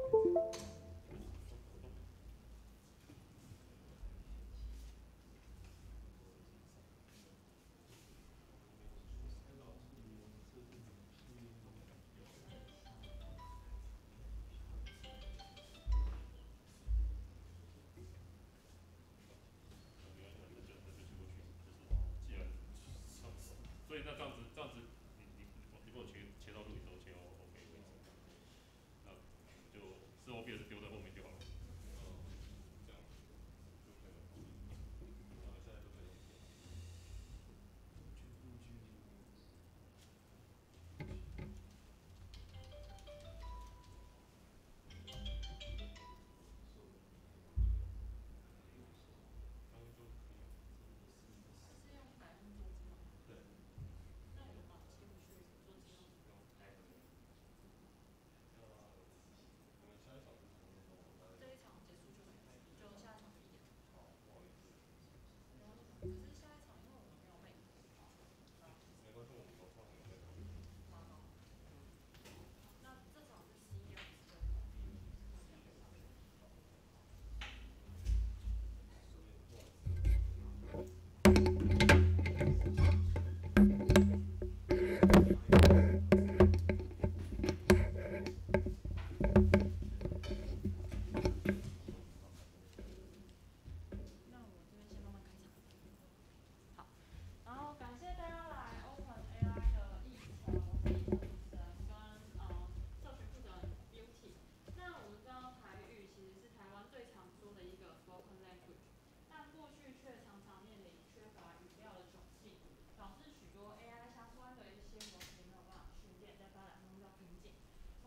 所以那这样子，你给我切到录影都切到 OK 为止，那就是 OBS 丢在后面就好了。 这样就可以了。然后现在就可以。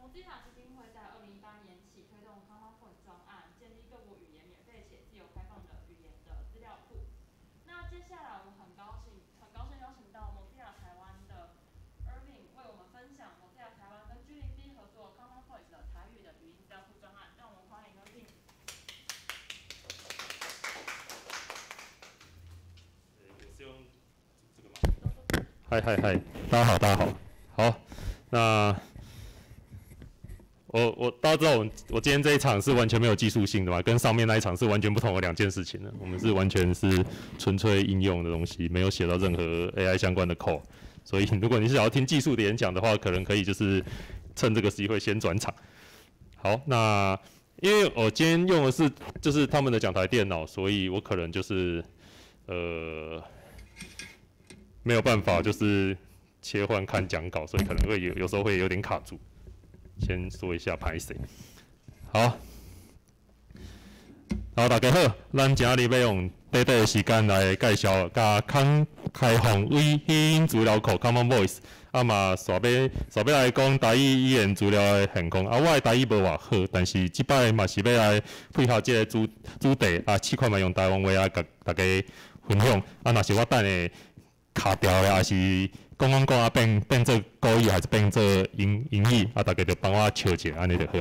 Mozilla 基金会在2018年起推动 Common Point 专案，建立各国语言免费且自由开放的语言的资料库。那接下来我们很高兴邀请到 Mozilla 台湾的 Irving 为我们分享 Mozilla 台湾跟G0B 合作 Common Point 的台语的语音资料库专案，让我们欢迎 Irving。 我是用这个吗？嗨，大家好，好，那大家知道我今天这一场是完全没有技术性的嘛，跟上面那一场是完全不同的两件事情的。我们是完全是纯粹应用的东西，没有写到任何 AI 相关的 code。所以如果你是想要听技术的演讲的话，可能可以就是趁这个机会先转场。好，那因为我今天用的是就是他们的讲台电脑，所以我可能就是没有办法就是切换看讲稿，所以可能会有时候会有点卡住。先说一下拍谁。好，大家好，咱今日要用短短的时间来介绍甲开放语音资料库 Common Voice， 嘛煞要来讲台语语言资料的现况。我的台语无偌好，但是即摆嘛是要来配合这个主题试看嘛用台湾话来甲大家分享。若是我等下卡掉的，还是讲变做国语，还是变做英语，大家就帮我笑一下，安尼就好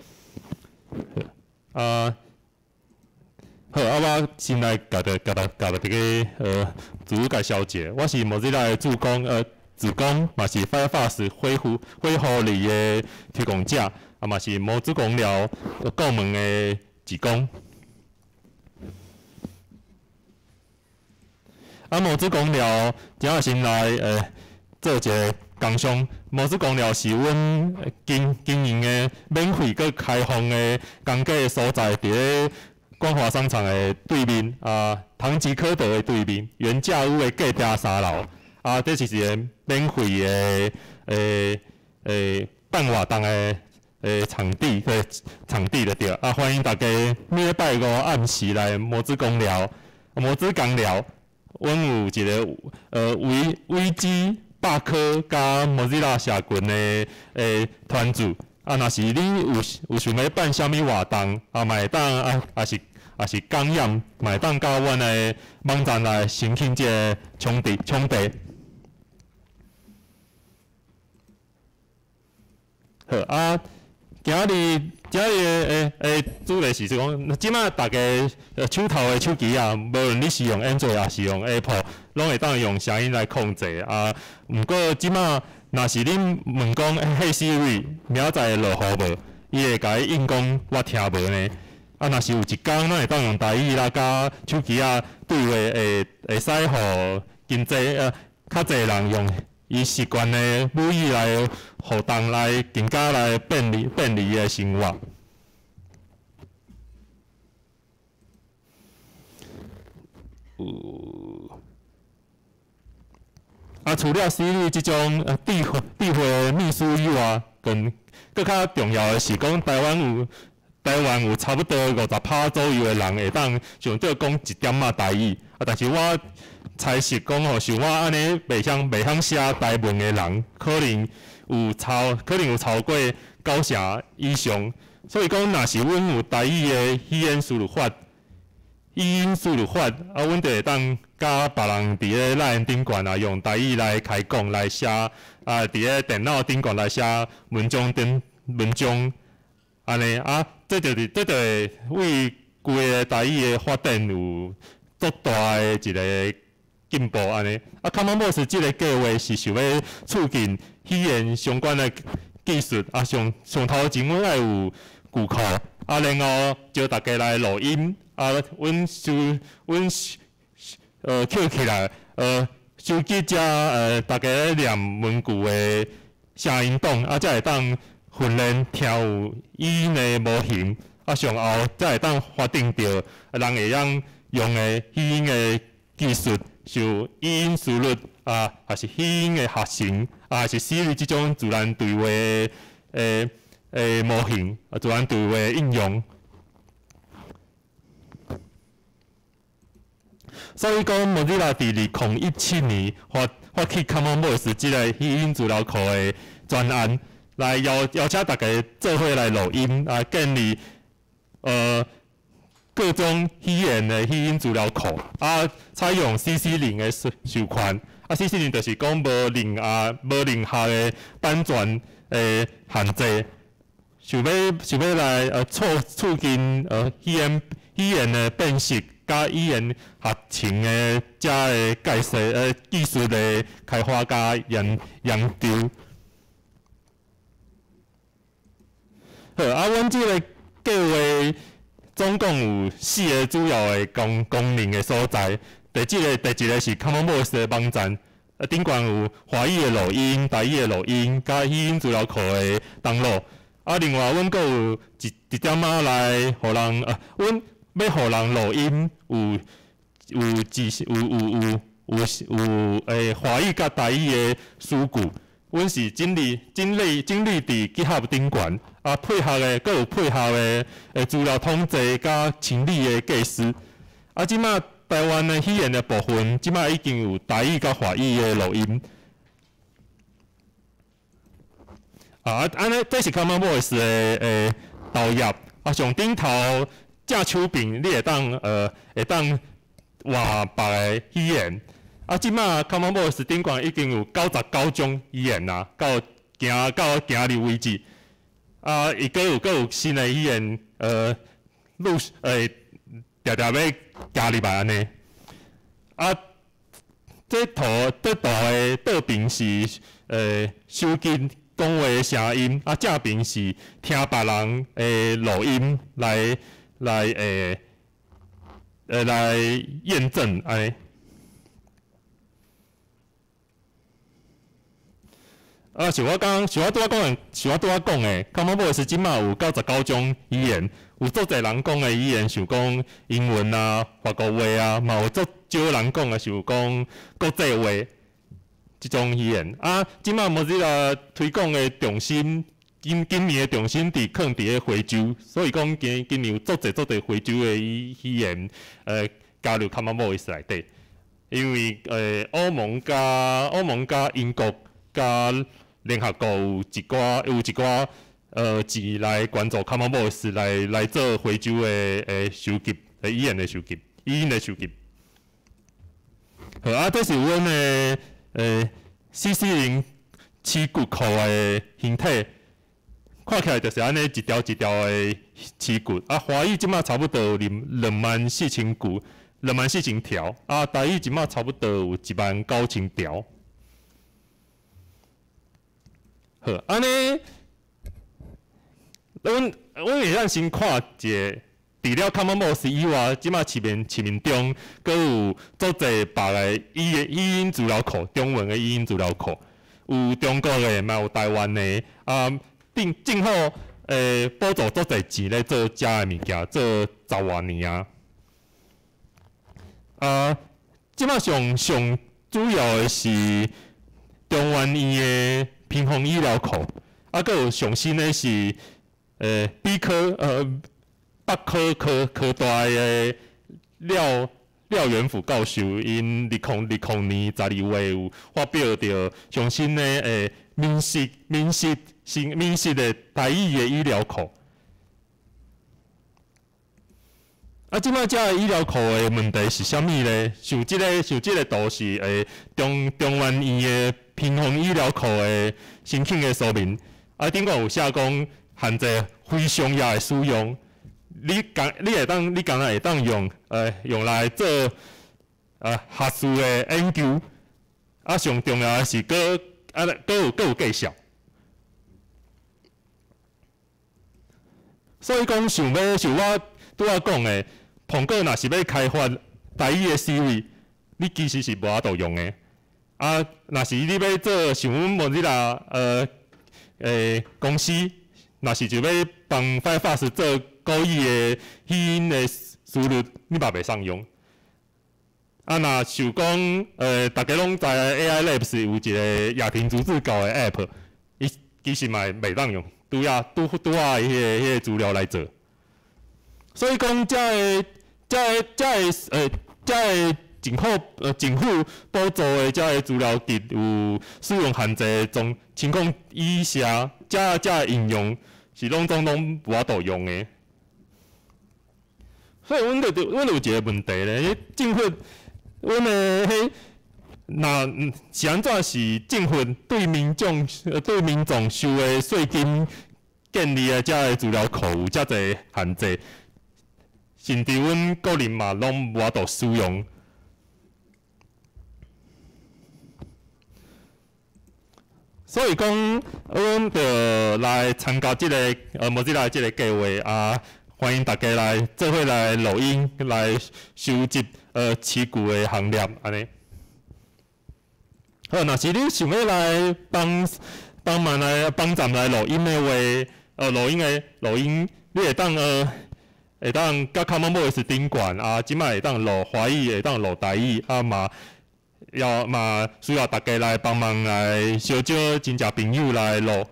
啊。好，我先来甲大家自我介绍一下，我是 Mozilla 的主攻嘛是 Firefox 恢复力的推广者，嘛是模组公聊顾问的职工。模组公聊今仔先来做一个工商。模组公聊是阮经营的免费佮开放的公家的所在，伫咧光华商场的对面唐吉诃德的对面，原价屋的隔壁3楼这是一个免费的办活动的场地就对欢迎大家每礼拜五暗时来模组公聊，阮有一个维基百科加 Mozilla 社群的团组若是你有想要办啥物活动嘛会当也是讲演嘛会当到阮的网站来申请这个场地。好今日的主题是讲，即马大家手头的手机无论你是用 Android 还是用 Apple， 拢会当用声音来控制毋过即马若是恁问讲，Hey Siri， 明仔载落雨无？伊会甲你应讲我听无呢。若是有一天咱会当用台语甲手机对话，会使互较侪人用伊习惯的语语来互动来更加来便利的生活。除了 Siri 即种智慧秘书以外，更较重要的是讲台湾有差不多50%左右的人会当上到讲一点台语但是我猜是讲像我安尼袂晓写台文的人，可能有超过90%以上。所以讲，若是阮有台语的语音输入法，阮就会当甲别人伫咧 LINE 顶悬用台语来开讲来写伫咧电脑顶悬来写文章安尼这就会为规个台语的发展有足大的一个进步安尼。Common Voice 这个计划是想要促进语言相关的技术上头前阮要有句库然后招大家来录音阮捡起来收集大家念文句的声音档才会当训练听有语音的模型上后才会当发展到人会用的语音的技术，像语音输入还是语音的合成还是 Siri 这种自然对话的模型自然对话的应用。所以讲 Mozilla 伫2017年发起 Common Voice 这个语音资料库的专案， 来邀请大家做伙来录音啊，建立各种语言的语音资料库啊，采用 CC0 的授权啊 ，CC0 就是讲无零下的版权的限制，想要来促进语言的辨识甲语言合成的遮的技术的开发甲研究。好，阮即个计划总共有4个主要的功能的所在。第一个是 Common Voice 的网站，顶悬有华语的录音、台语的录音，甲语音资料库的登录。另外，阮阁有一点来，互人阮要互人录音有华语甲台语的词句。阮是整理伫 GitHub 顶悬，配合的，阁有配合的资料统计甲清理的计时。即马台湾的语言的部分，即马已经有台语甲华语的录音。安尼这是 Common Voice 的导页。上顶头正手柄你会当换别个语言。即马 Common Voice 顶悬已经有99种语言啦，到今日为止。伊阁有新的语言常常要加入来安尼。这图的倒边是收集讲话的声音，正边是听别人的录音来验证安尼。像我拄仔讲的 ，Common Voice 即马有99种语言，有足侪人讲的语言，像讲英文啊、法国话嘛有足少人讲的，像讲国际话即种语言。即马Mozilla推广的重心，今年的重心放伫咧非洲，所以讲今年有足侪非洲的语言加入 Common Voice 内底，因为欧盟加英国加联合国有一寡钱来关注 Common Voice 来做非洲的收集，语言的收集，语音的收集。好，这是阮的CC0 词句库的形体，看起来就是安尼一条一条的词句。华语即马差不多有24000句，24000条。台语即马差不多有19000条。好，安尼，阮会当先看一个，除了 Common Voice 以外，即马市面中，阁有足侪别个语音资料库，中文的语音资料库，有中国的，嘛有台湾的，政府补助足侪钱咧做遮个物件，做10多年即马上主要的是中原院的平衡医疗库，阁有上新的是北科科大的廖元辅教授，因2020年12月有发表着上新的民视的台语的医疗库。即摆遮个医疗库的问题是啥物呢？像即个图是中原院的平衡医疗库的申请的说明，顶悬有写讲限制非商业的使用，你敢若会当用来做学术的研究，上重要的是阁有介绍。所以讲像我拄仔讲的。苹果若是要开发台语的 Siri， 你其实是无法度用的。若是你要做像阮Mozilla公司，若是就要帮 Firefox 做故意的语音的输入，你嘛袂上用。若像讲大家拢知 AI Labs 有一个野田逐字稿的 App， 伊其实嘛袂当用，拄啊迄个资料来做。所以讲，这政府补助的这个资料集有使用限制情况以下，这应用是拢无法度用的。所以阮就有一个问题咧，政府阮的迄是安怎是政府对民众收的税金建立的遮个资料库有遮侪限制，甚至阮个人嘛拢无法度使用。所以讲，阮就来参加即个Mozilla即个计划啊。欢迎大家来做伙来录音，来收集持股的行列安尼。好，若是你想要来帮忙来帮咱来录音的话，录音，你会当甲Common Voice顶管啊，即摆会当录华语，会当录台语啊嘛需要大家来帮忙来小招真正朋友来录。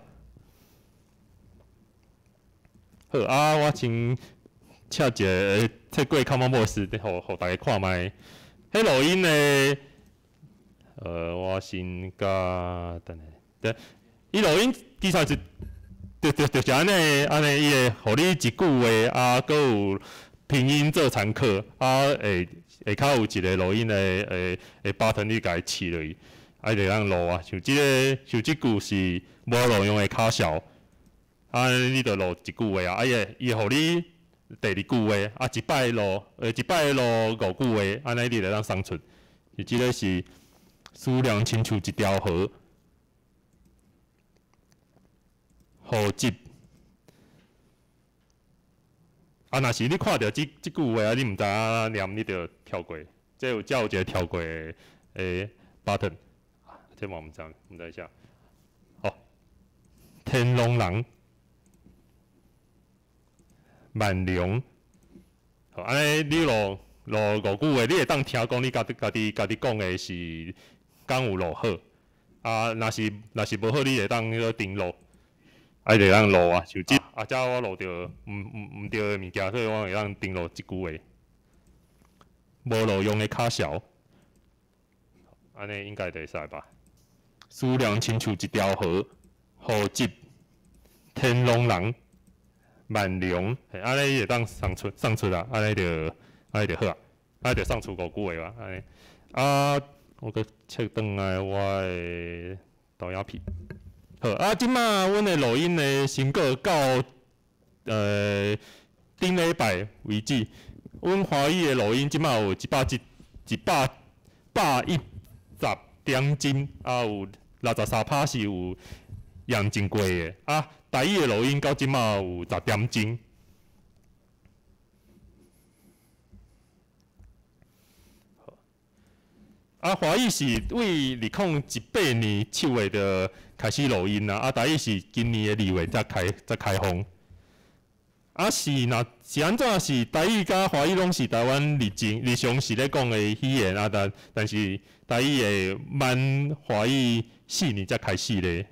好啊，我先请一个切过Common Voice，互大家看卖。迄录音呢，我先等下，伊录音其实是就是安尼，伊会互你一句话啊，佮有拼音做参考啊，下骹有一个录音的button，你甲伊试落去，啊，就当录啊。像即句是无录用的卡小。啊，你着录一句话啊，伊互你第二句话啊，一摆录5句话，安尼你就当送出。即个是数量亲像一条河，河集。啊，若是你看到即句话啊，你毋知影念，你着跳过。这有一个跳过的button， 这我毋知一下。好，天龙人。万良，好，安尼你录5句话，你会当听讲你家己讲的是敢有录好，啊，若是无好，你会当登录，啊，会当录啊，手机啊，遮我录着毋对的物件，所以我会当登录即句话，无录用的卡小，安尼应该会使吧？数量亲像一条河，河集天龙人。万良，安尼会当送出啦，安尼就好啊，安尼就送出5句话吧，安尼。啊，我搁切转来我的导影片。好啊，即马阮的录音呢，先过到顶礼拜为止，阮华语的录音即马有110点钟，啊有63%是有验证过的啊。台语的录音到即马有10点钟，啊，华语是为2018年7月就开始录音啦，啊，台语是今年的2月才开放，啊是安怎是台语甲华语拢是台湾日常时咧讲的语言啊，但是台语会慢华语4年才开始咧。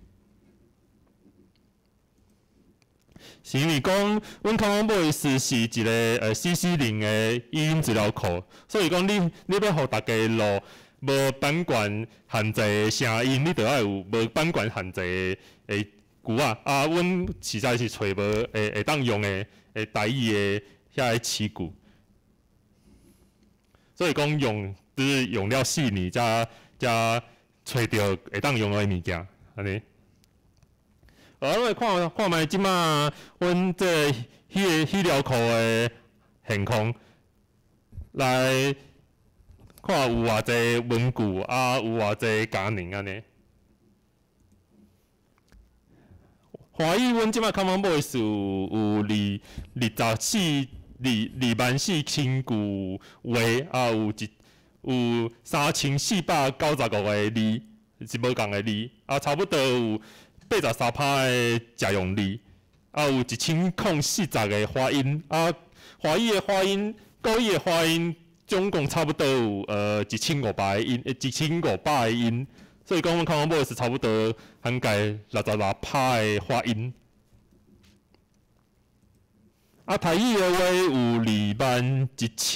是因为讲，阮Common Voice是一个CC0的语音资料库，所以讲你要互大家录无版权限制的声音，你着要有无版权限制的句啊。啊，阮实在是找无会当用的台语的遐个词句，所以讲就是用了4年才找到会当用的物件，安尼。我来看卖即马阮这迄条库的现况，来看有偌济文具啊，有偌济佳能安尼。华语阮即马Common Voice有24000句话啊，有3495个字是无共的字啊，差不多有83%的常用字，啊有1040个发音，啊华语的发音、国语的发音，总共差不多有1500个音，所以讲阮Common Voice差不多涵盖66%的发音。啊台语的话有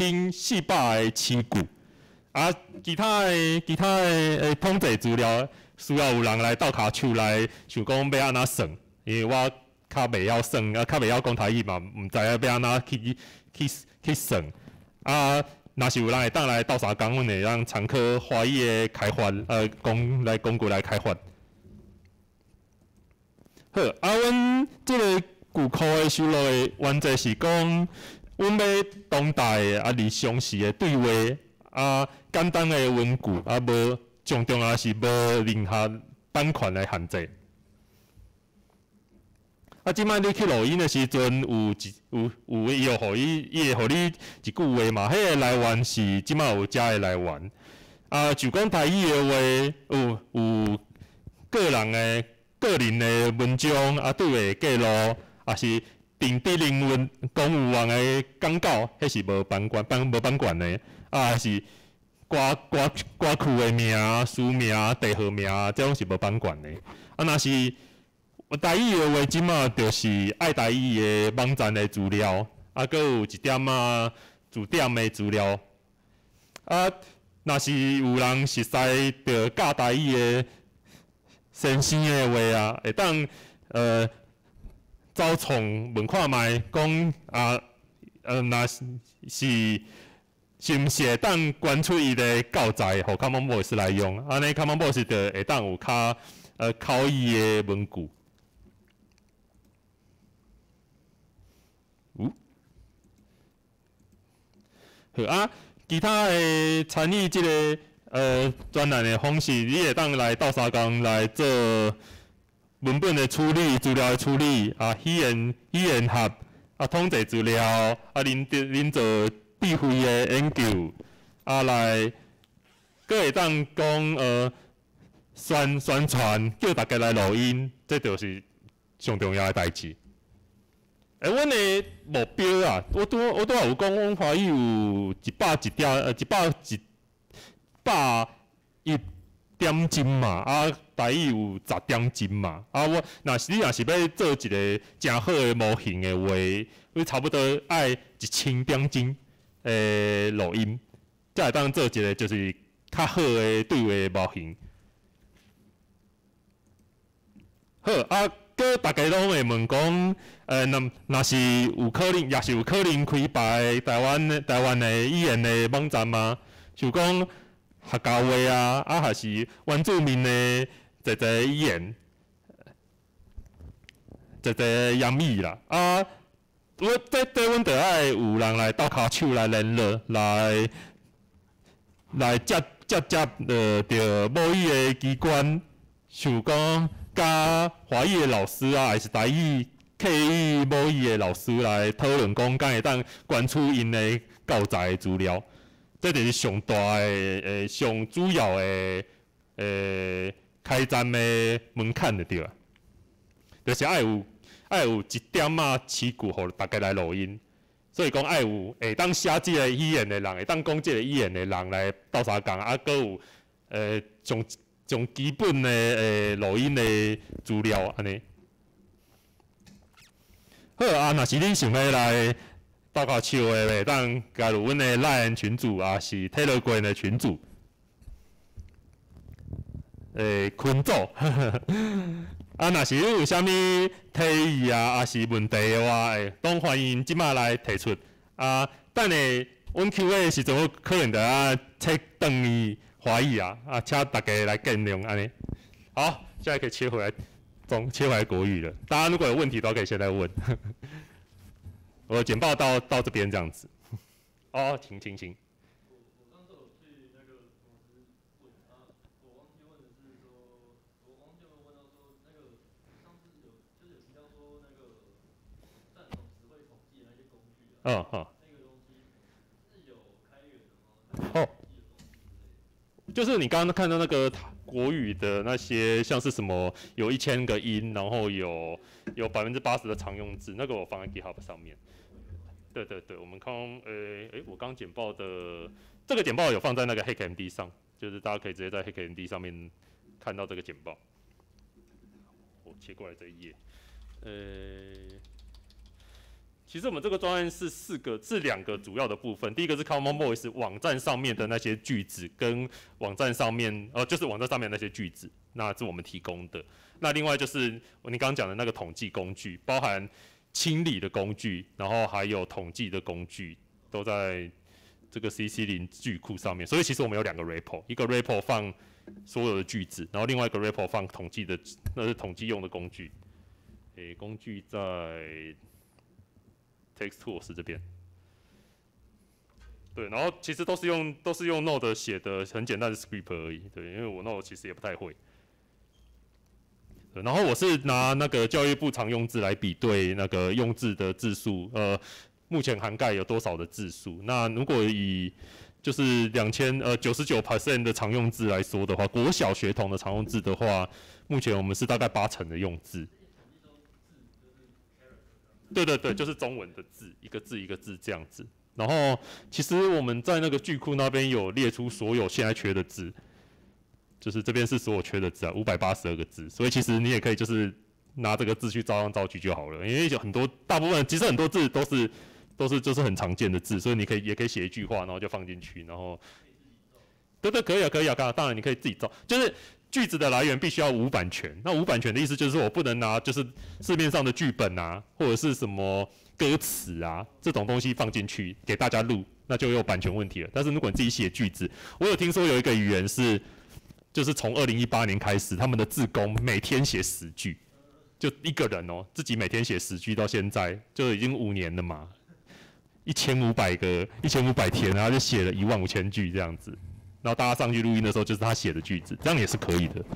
21400个词句，啊其他的统计资料。 需要有人来倒骹手来想讲要安怎算，因为我较袂晓算，较袂晓讲台语嘛，毋知影要安怎去算。啊，若是有人会当来斗相共，阮会让参考华语的开发，工具来开发。好，阮即个句库的收录的原则是讲，阮要当代的日常时的对话简单的文句无上重要是无任何版权的限制。即摆你去录音的时阵，伊会互你一句话嘛，迄个来源是即摆有遮的来源。就讲台语的话，有个人的文章对话记录，是定底人公务员的广告，迄是无版权的，是歌曲的名、书名、地号名，这种是无版权的。若是台语的话，即马就是爱台语的网站的资料，阁有一点字典的资料。若是有人实在着教台语的先生的话会当走创问看卖，讲若是毋是会当捐出伊的教材，互 Common Voice 来用，安尼 Common Voice 就会当有较口语的文句。好其他的参与即个专栏的方式，你会当来斗相共来做文本的处理、资料的处理语言学统计资料恁做智慧的研究来，阁会当讲宣传，叫大家来录音，这就是上重要的代志。阮的目标我拄仔有讲，阮华语有101点钟嘛，台语有10点钟嘛，你若是要做一个真好的模型的话，你差不多爱1000点钟录音，才会当做一个就是较好的对话模型。好搁大家拢会问讲，若是有可能，也是有可能开办台湾的语言的网站吗？就讲客家话还是原住民的语言，言语啦。阮着爱有人来斗骹手来联络，来接着母语的机关，像讲。甲华语的老师还是台语、客语、母语的老师来讨论，讲敢会当捐出因的教材资料，这就是上大的上主要的开展的门槛就对了。就是爱有一点词句，互大家来录音。所以讲爱有会当写即个语言的人，会当讲即个语言的人来斗相共，阁有从基本的录音的资料安尼。好若是恁想要来斗骹手的，会当加入阮的 LINE 群组，是 Telegram 的群组，群组。若是有啥物提议还是问题的话，都欢迎即马来提出。等下阮 Q&A 的时阵，我可能就切转去华语请大家来见谅安尼。好，现在可以切回来国语了。大家如果有问题，都可以现在问。我的简报到这边这样子。请。就是你刚刚看到那个国语的那些，像是什么有1000个音，然后有80%的常用字，那个我放在 GitHub 上面。对，我们看，我刚简报的这个简报有放在那个 HackMD 上，就是大家可以直接在 HackMD 上面看到这个简报。我切过来这一页， 其实我们这个专案是两个主要的部分，第一个是 Common Voice 网站上面的那些句子，跟网站上面就是网站上面的那些句子，那是我们提供的。那另外就是你刚刚讲的那个统计工具，包含清理的工具，然后还有统计的工具，都在这个 CC0 句库上面。所以其实我们有2个 repo， 一个 repo 放所有的句子，然后另外一个 repo 放统计的，那是统计用的工具。工具在 TextTools 这边。对，然后其实都是用 Node 写的很简单的 script 而已。对，因为我 Node 其实也不太会。然后我是拿那个教育部常用字来比对那个用字的字数，目前涵盖有多少的字数？那如果以就是99% 的常用字来说的话，国小学童的常用字的话，目前我们是大概80%的用字。对对对，就是中文的字，一个字一个字这样子。然后其实我们在那个句库那边有列出所有现在缺的字，就是这边是所有缺的字啊，582个字。所以其实你也可以就是拿这个字去照样造句就好了，因为有很多大部分其实很多字都是就是很常见的字，所以你也可以写一句话，然后就放进去，然后对对可以啊，当然你可以自己造，就是句子的来源必须要无版权。那无版权的意思就是我不能拿就是市面上的剧本啊，或者是什么歌词啊这种东西放进去给大家录，那就有版权问题了。但是如果你自己写句子，我有听说有一个语言是，就是从2018年开始，他们的志工每天写10句，就一个人哦，自己每天写10句，到现在就已经5年了嘛，1500天，然后就写了15000句这样子。然后大家上去录音的时候，就是他写的句子，这样也是可以的。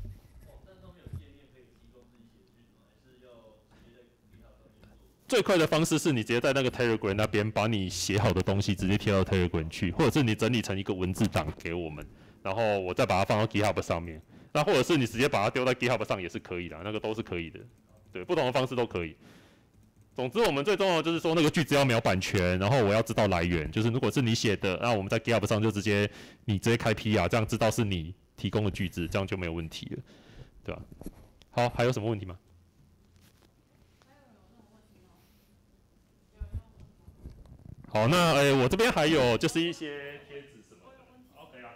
最快的方式是你直接在那个 Telegram 那边把你写好的东西直接贴到 Telegram 去，或者是你整理成一个文字档给我们，然后我再把它放到 GitHub 上面。那或者是你直接把它丢在 GitHub 上也是可以的，那个都是可以的。对，不同的方式都可以。总之，我们最重要的就是说那个句子要没有版权，然后我要知道来源，就是如果是你写的，那我们在 GitHub 上就直接开 PR， 这样知道是你提供的句子，这样就没有问题了，对吧？好，还有什么问题吗？好，那我这边还有就是一些贴纸什么的。OK 啊。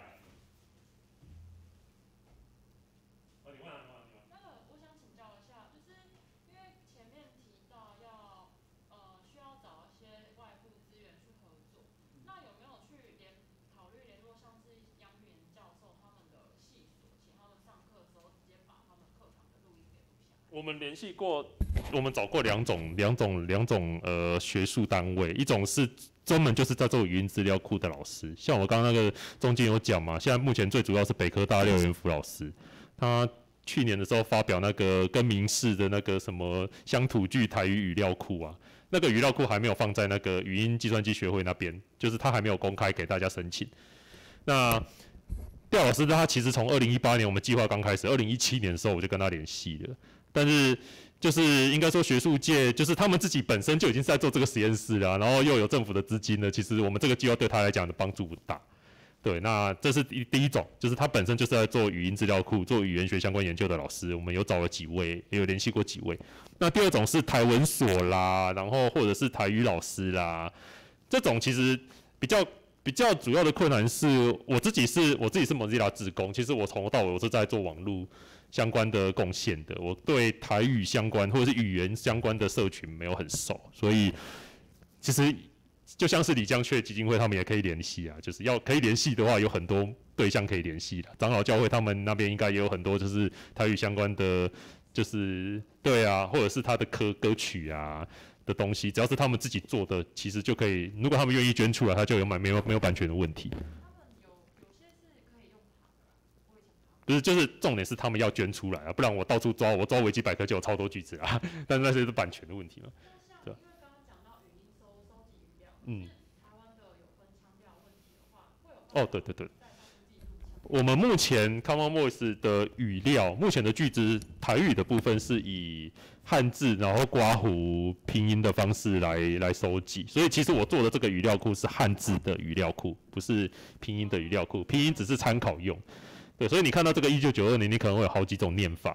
你问啊。 那个我想请教一下，就是因为前面提到要需要找一些外部资源去合作，那有没有去考虑联络像是杨宇炎教授他们的系所，请他们上课的时候直接把他们课堂的录音给录下来？ 我们联系过。我们找过两种学术单位，一种是专门就是在做语音资料库的老师，像我刚刚那个中间有讲嘛，现在目前最主要是北科大廖元福老师，他去年的时候发表那个跟民视的那个什么乡土剧台语语料库啊，那个语料库还没有放在那个语音计算机学会那边，就是他还没有公开给大家申请。那廖老师他其实从2018年我们计划刚开始，2017年的时候我就跟他联系了，但是就是应该说学术界就是他们自己本身就已经是在做这个实验室了，然后又有政府的资金了，其实我们这个计划对他来讲的帮助不大。对，那这是第一种，就是他本身就是在做语音资料库、做语言学相关研究的老师，我们有找了几位，也有联系过几位。那第二种是台文所啦，然后或者是台语老师啦，这种其实比较主要的困难是我自己是 Mozilla 志工，其实我从头到尾我是在做网络相关的贡献的，我对台语相关或者是语言相关的社群没有很熟，所以其实就像是李江雀基金会他们也可以联系啊，就是可以联系的话有很多对象可以联系的，长老教会他们那边应该也有很多就是台语相关的，就是对啊，或者是他的歌曲啊的东西，只要是他们自己做的，其实就可以，如果他们愿意捐出来，他就没有版权的问题。不是，就是重点是他们要捐出来啊，不然我到处抓，我抓维基百科就有超多句子啊，但是那些是版权的问题嘛，对吧？因为刚刚讲到语音收集语料，台湾的有分腔调问题的话，会有对。我们目前 Common Voice 的语料，目前的句子台语的部分是以汉字然后刮胡拼音的方式来收集，所以其实我做的这个语料库是汉字的语料库，不是拼音的语料库，拼音只是参考用。对，所以你看到这个1992年，你可能会有好几种念法。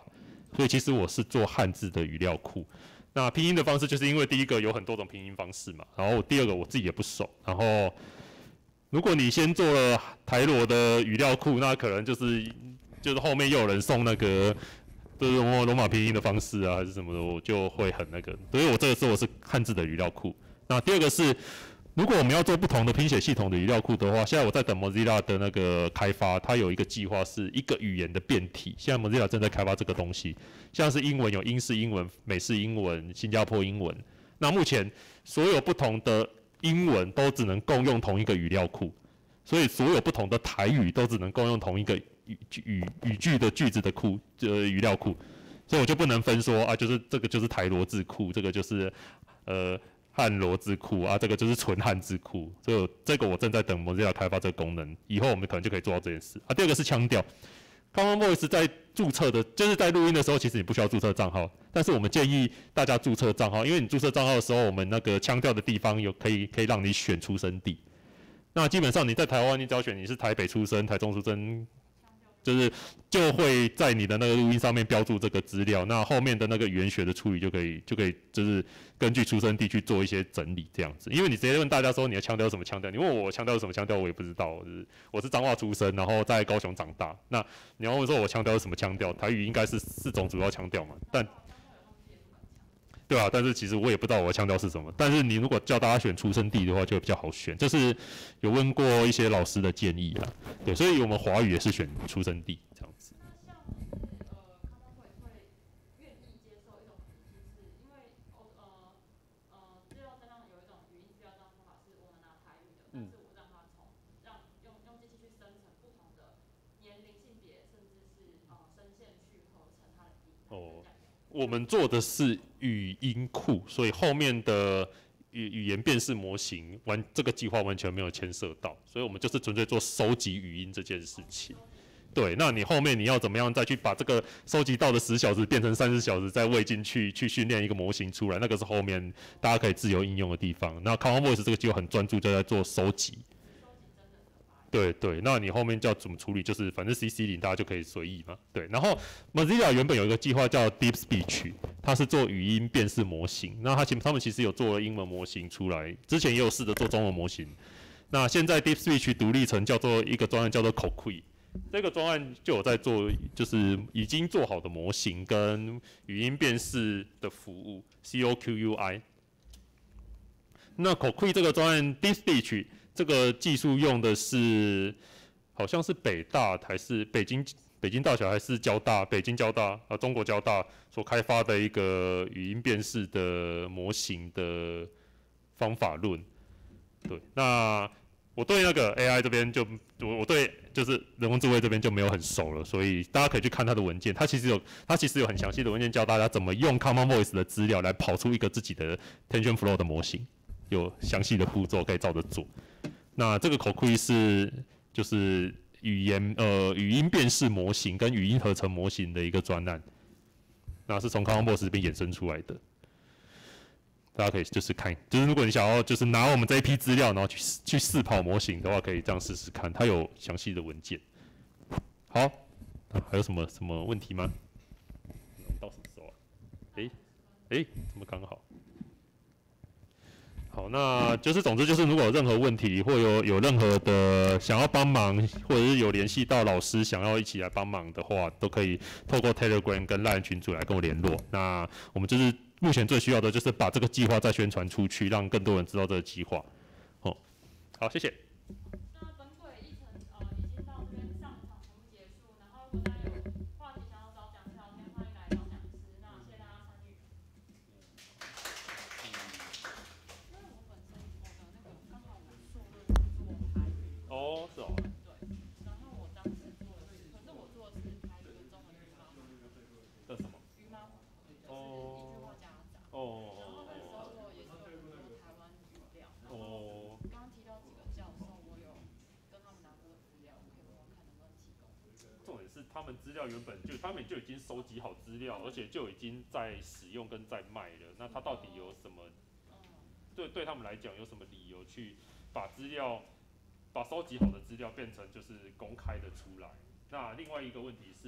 所以其实我是做汉字的语料库。那拼音的方式，就是因为第一个有很多种拼音方式嘛，然后第二个我自己也不熟，然后如果你先做了台罗的语料库，那可能就是后面又有人送那个就是罗马拼音的方式啊，还是什么的，我就会很那个。所以我这个时候我是汉字的语料库。那第二个是，如果我们要做不同的拼写系统的语料库的话，现在我在等 Mozilla 的那个开发，它有一个计划是一个语言的变体。现在 Mozilla 正在开发这个东西，像是英文有英式英文、美式英文、新加坡英文。那目前所有不同的英文都只能共用同一个语料库，所以所有不同的台语都只能共用同一个语句的句子的语料库，所以我就不能分说啊，就是这个就是台罗字库，这个就是汉罗字库啊，这个就是纯汉字库，所以这个我正在等 Mozilla 开发这个功能，以后我们可能就可以做到这件事啊。第二个是腔调 ，Common Voice 在注册的，就是在录音的时候，其实你不需要注册账号，但是我们建议大家注册账号，因为你注册账号的时候，我们那个腔调的地方可以让你选出生地。那基本上你在台湾，你只要选你是台北出生、台中出生，就会在你的那个录音上面标注这个资料。那后面的那个语言学的处理就可以就是根据出生地去做一些整理这样子。因为你直接问大家说你的腔调是什么腔调，你问我腔调是什么腔调，我也不知道。我是彰化出生，然后在高雄长大。那你要问说我腔调是什么腔调，台语应该是4种主要腔调嘛，对啊，但是其实我也不知道我的腔调是什么。但是你如果叫大家选出生地的话，就会比较好选。就是有问过一些老师的建议啦，对，所以我们华语也是选出生地这样子。我们做的是语音库，所以后面的语言辨识模型这个计划完全没有牵涉到，所以我们就是纯粹做收集语音这件事情。对，那你后面你要怎么样再去把这个收集到的10小时变成30小时，再喂进去训练一个模型出来，那个是后面大家可以自由应用的地方。那 Common Voice 这个计划很专注就在做收集。对对，那你后面叫怎么处理？就是反正 CC0大家就可以随意嘛。对，然后 Mozilla 原本有一个计划叫 Deep Speech， 它是做语音辨识模型。那他们其实有做了英文模型出来，之前也有试着做中文模型。那现在 Deep Speech 独立成叫做一个专案叫做 Coqui， 这个专案就有在做，就是已经做好的模型跟语音辨识的服务 COQUI。那 Coqui 这个专案 Deep Speech。这个技术用的是，好像是北大还是北京大学还是北京交大中国交大所开发的一个语音辨识的模型的方法论。对，那我对那个 AI 这边我对就是人工智慧这边就没有很熟了，所以大家可以去看它的文件，它其实有很详细的文件教大家怎么用 Common Voice 的资料来跑出一个自己的 TensorFlow 的模型，有详细的步骤可以照着做。那这个Coqui是就是语音辨识模型跟语音合成模型的一个专案，那是从 Common Voice 这边衍生出来的。大家可以就是看，就是如果你想要就是拿我们这一批资料，然后去试跑模型的话，可以这样试试看，它有详细的文件。好，还有什么问题吗？到什么时候啊？怎么刚好？好，那就是总之就是，如果有任何问题或有任何的想要帮忙，或者是有联系到老师想要一起来帮忙的话，都可以透过 Telegram 跟 LINE 群组来跟我联络。那我们就是目前最需要的就是把这个计划再宣传出去，让更多人知道这个计划。好，谢谢。 那本轨议程已经到这边上场全部结束，然后如果大家有话题想要找讲师聊天，欢迎来找讲师。那谢谢大家参与。因为我本身刚好我硕论是做台语。 哦，是哦。 对，然后我当时做的是，可是我做的是台语跟中文语猫。 这什么？ 鱼猫，就是一句话夹杂。 哦。 然后那时候我也是有很多台湾语料。 哦。 刚刚提到几个教授，我有跟他们拿过资料，可以问问看能不能提供。 重点是他们资料他们就已经收集好资料，而且就已经在使用跟在卖了。那他到底有什么？对他们来讲有什么理由去把收集好的资料变成就是公开的出来？那另外一个问题是，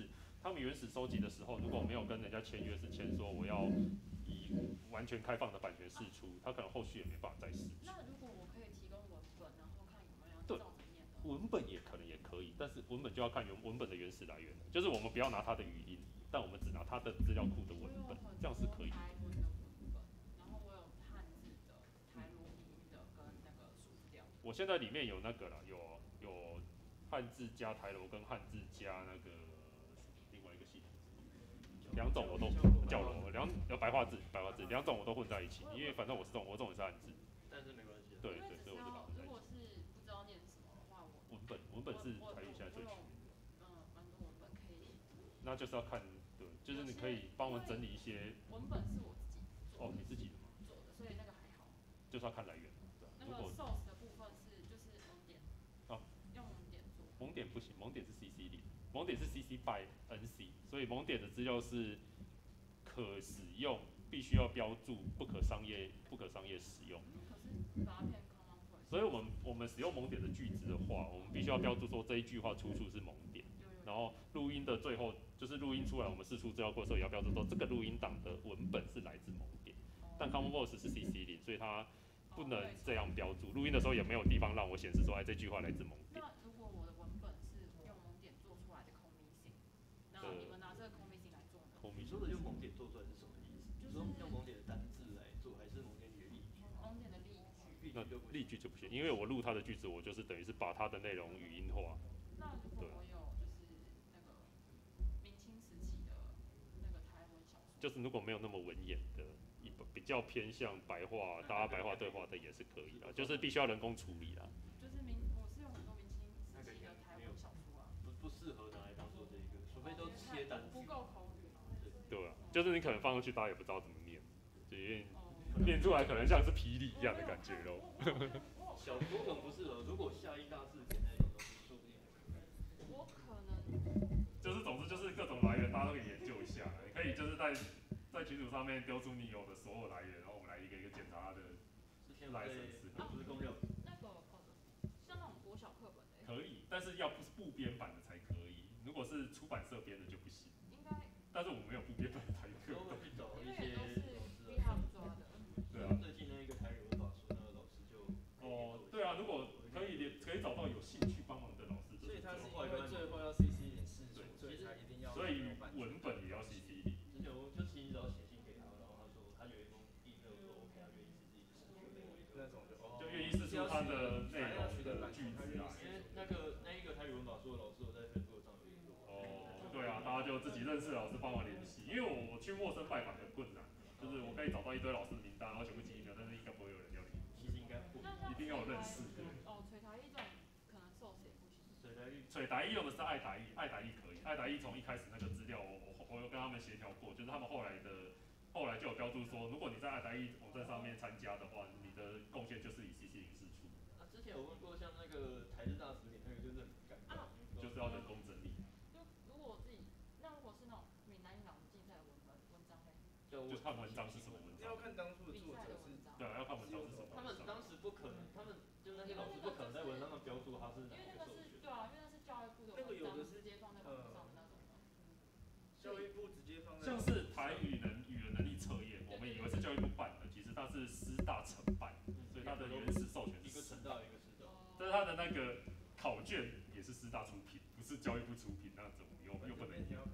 他们原始收集的时候，如果没有跟人家签约，是签说我要以完全开放的版权释出，他可能后续也没办法再释出。 那如果我可以提供文本，然后看有没有人对， 照着念的？ 文本也可能也可以，但是文本就要看文本的原始来源了，就是我们不要拿它的语音，但我们只拿它的资料库的文本，这样是可以的。 台文的文本，然后我有汉字的、台罗音的跟那个数字调。 我现在里面有那个啦，有汉字加台罗跟汉字加那个另外一个系统，两种我都叫罗白话字两种我都混在一起，因为反正我这种也是汉字。 但是没关系。 对，所以我就把它混在一起。 如果是不知道念什么的话， 文本是台语现在最全的。 蛮多文本可以。 那就是要看，对，就是你可以帮我们整理一些。 文本是我自己做的。 哦，你自己的吗？ 做的，所以那个还好。 就是要看来源。 那个 source 的部分就是蒙点。 啊。 用蒙点做。 蒙点不行，蒙点是 CC 零，蒙点是 CC by NC， 所以蒙点的资料是可使用，必须要标注不可商业使用。 可是把它变 common voice。 所以我们使用蒙点的句子的话，我们必须要标注说这一句话出处是蒙点。然后录音的最后就是录音出来，我们释出资料库的时候也要标注说这个录音档的文本是来自蒙点。但 Common Voice 是 CC 零，所以它不能这样标注。录音的时候也没有地方让我显示说，哎，这句话来自蒙点。 那如果我的文本是用蒙点做出来的空明性，然后你们拿这个空明性来做呢？ 你说的用蒙点做出来是什么意思？就是用蒙点的单字来做，还是蒙点里的例句？ 蒙点的例句。 那例句就不行，因为我录它的句子，我就是等于是把它的内容语音化。 那如果我有就是那个明清时期的那个台文小说， 就是如果没有那么文言的，比较偏向白话，大家白话对话的也是可以的，就是必须要人工处理啦。 就是我是有很多明清时期的台文小说啊， 不适合拿来当做这个，除非都切单句。 不够口语嘛。 对啊，就是你可能放上去，大家也不知道怎么念，就因为念出来可能像是霹雳一样的感觉咯。 小说可能不适合，如果下一大字典那种东西，说不定还可以。 我可能就是总之就是各种来源，大家都可以研究一下。你可以就是在群组上面丢出你有的所有来源，然后我们来一个一个检查它的来源是合不是公料。 那个像那种国小课本的。 可以，但是要不是部编版的才可以，如果是出版社编的就不行。 应该。 但是我们没有部编版的台语课本。 去找一因为些都是 B-Hub 抓的。 对啊。 最近那一个台语文法书，那个老师就。 哦，对啊，如果可以找到有兴趣帮忙的老师， 所以他是因为最后要 CC 零释出，所以才一定要。 所以文本也要 CC 零。 之前我就其实只要写信给他，然后他说他有一封email说 OK，他愿意自己释出那种就愿意释出他的内容的句子啊。 因为那一个台语文法书的老师，我在 Facebook 上有联络。 哦，对啊，大家就自己认识的老师帮忙联系，因为我去陌生拜访很困难，就是我可以找到一堆老师的名单，然后全部寄email，但是应该不会有人要理。 其实应该不， 一定要有认识。 哦，吹台语这种可能source也不行。 水台语用的是爱台语，爱台语可以，爱台语从一开始那个资料我有跟他们协调过，就是他们后来就有标注说，如果你在爱台语网站上面参加的话，你的贡献就是以 CC 零释出。 之前我问过像那个台日大词典，那个就是很尴尬， 就是要人工整理。 如果我自己，那如果是那种闽南语朗读竞赛的文章嘞？ 就看文章是什么文章。 要看当初的作者是。 对啊，要看文章是什么。 他们当时不可能，他们就那些老师不可能在文章上标注他是哪一个授权。 对啊，因为那是教育部的文章，有的直接放在网上的那种。 教育部直接放在。 像是台语言能力测验，我们以为是教育部办的，其实它是师大承办，所以它的原始授权是一个成大一个师大。 但是它的那个考卷也是师大出品，不是教育部出品，那怎么又不能用？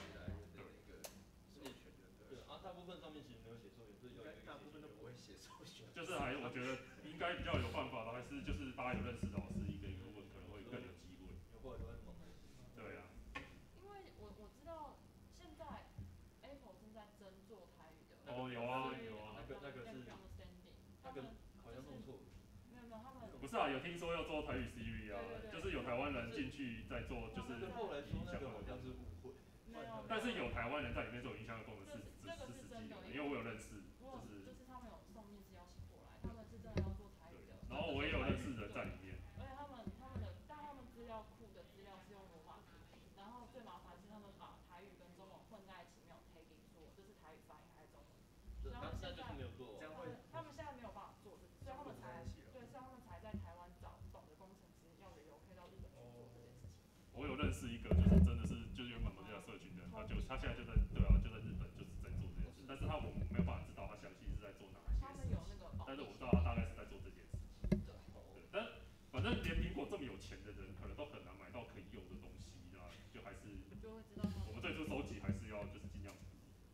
对啊，大部分上面其实没有写授权，所以大部分都不会写授权。 就是我觉得应该比较有办法的，还是就是大家有认识的老师一个一个问，可能会更有机会。对啊。 因为我知道现在 Apple 正在争做台语的。 哦，有啊有啊。 那个是。那个好像弄错了。 没有他们。 不是啊，有听说要做台语 Siri 啊，就是有台湾人进去在做，就是后来说那个好像是误会。 但是有台湾人在里面做影响的功能是实际的，因为我有认识， 就是他们有送面试邀请过来，他们是真的要做台语的。 然后我也有认识人在里面。 而且他们资料库的资料是用罗马字体，然后最麻烦是他们把台语跟中文混在一起，没有 tagging 说这是台语发音还是中文。然后现在就是没有做， 他们现在没有办法做，所以他们才在台湾找懂的工程师要有可以到日本去做这件事情。 我有认识一个，就是真的是就是原本蒙特社群的人， 他现在就在对啊，就在日本就是在做这件事，但是我们没有办法知道他详细是在做哪些事情，但是我知道他大概是在做这件事情。对，但反正连苹果这么有钱的人，可能都很难买到可以用的东西啦，就还是我们最初收集还是要就是尽量。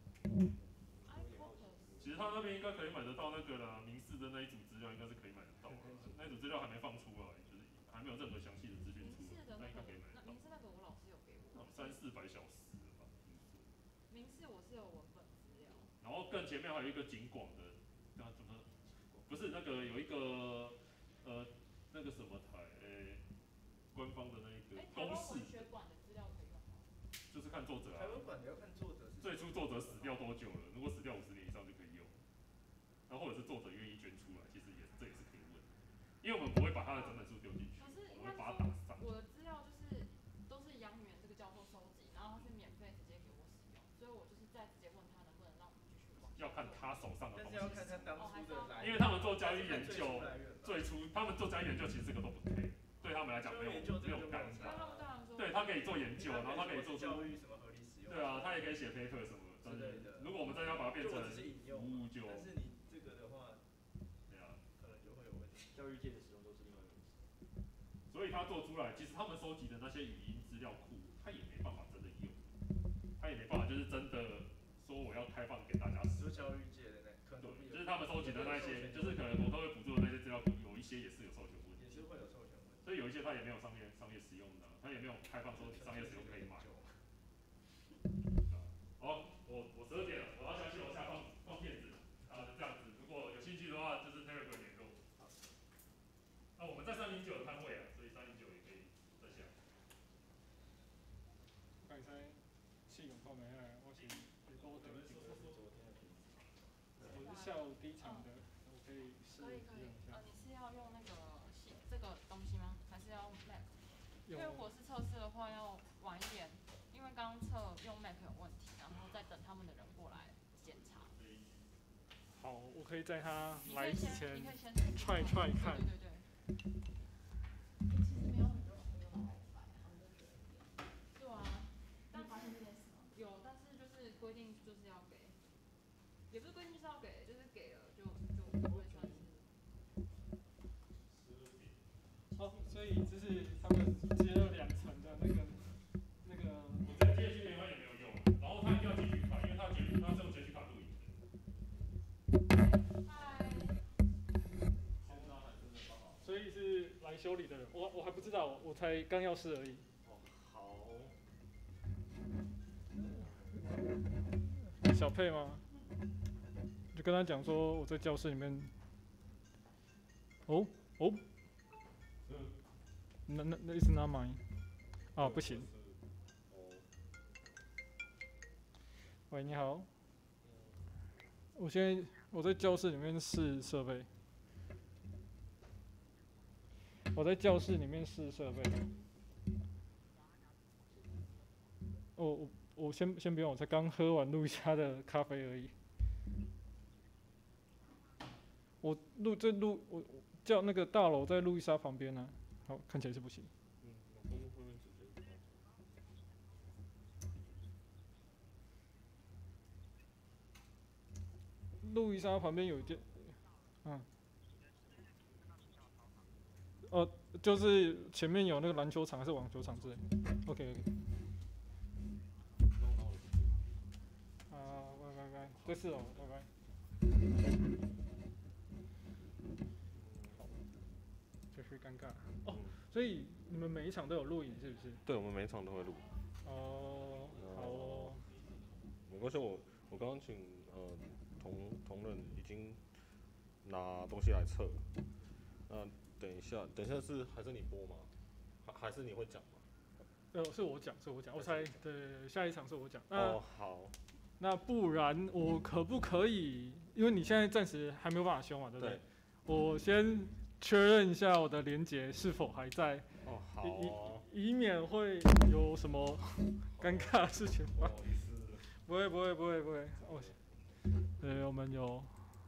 其实他那边应该可以买得到那个啦，民视的那一组资料应该是可以买得到啦，那一组资料还没放出来，就是还没有任何详细的资讯出来，那应该可以买得到。 民视那个我老师有给我 300-400小时吧。 民视我是有文本资料。 然后更前面还有一个景广的，怎么不是那个有一个那个什么台官方的那一个公式。文学馆的资料可以用吗？就是看作者啊。台湾馆你要看作者。最初作者死掉多久了？如果死掉50年以上就可以用。然后或者是作者愿意捐出来，其实这也是可以问，因为我们不会把他的整本书丢进去，我们会把它打上。 我的资料就是都是杨元这个教授收集，然后他是免费直接给我使用，所以我就是再直接问他能不能让我们继续往。 要看他手上的东西。但是要看他当初的来源。因为他们做交易研究，最初他们做交易研究其实这个都不配，对他们来讲没有干扰。对他可以做研究，然后他可以做出教育什么合理使用。对啊，他也可以写 paper 什么之类的。如果我们真的要把它变成服务就。但是你这个的话，对啊，可能就会有问题。教育界的使用都是另外一回事。所以他做出来，其实他们收集的那些语音资料库，他也没办法真的用，他也没办法就是真的说我要开放给大家使用。教育界的可能对，就是他们收集的那些，就是可能我都会补助的那些资料库，有一些也是有授权问题。也是会有授权问题。所以有一些他也没有商业使用的，他也没有开放说商业使用可以买。好，我12点了，我要下去楼下放电子，这样子，如果有兴趣的话，就是 Telegram 联络。那我们在309有摊位啊，所以309也可以在下。 刚才试用购买啊，我是多等几个。我是下午第一场的，我可以试用一下。 你是要用那个这个东西吗？还是要用 Mac？ 因为如果是测试的话要晚一点，因为刚测用 Mac 有问题，然后再等他们的人过来检查。 好，我可以在他来之前踹看。 对。其实没有很多人会用 Wi-Fi，他们都觉得对啊，但发现这件事吗？有，但是就是规定就是要给，也不是规定就是要给，就是给了就不会算是。 哦，所以就是他们接了2层的那个。 我在接续联欢也没有用，然后他一定要截取卡，因为他是用截取卡录影的。 所以是来修理的人，我还不知道，我才刚要试而已。 好。 小佩吗？就跟他讲说我在教室里面。哦。那is not mine。啊，不行。喂，你好。我在教室里面试设备。我先不用，我才刚喝完路易莎的咖啡而已。我叫那个大楼在路易莎旁边呢、好，看起来是不行。路易莎旁边有一间，就是前面有那个篮球场还是网球场之类。OK。拜，这是哦，拜。就是尴尬哦，所以你们每一场都有录影是不是？ 对，我们每一场都会录。 哦，好哦。 没关系，我刚刚请同仁已经拿东西来测了。等一下是还是你播吗？还是你会讲吗？ 是我讲，我猜对，下一场是我讲。 哦，好。 那不然我可不可以？因为你现在暂时还没有办法修嘛，对不对？对。我先确认一下我的连结是否还在。 哦，好哦。 以免会有什么尴尬的事情发生。不会。哦，我们有。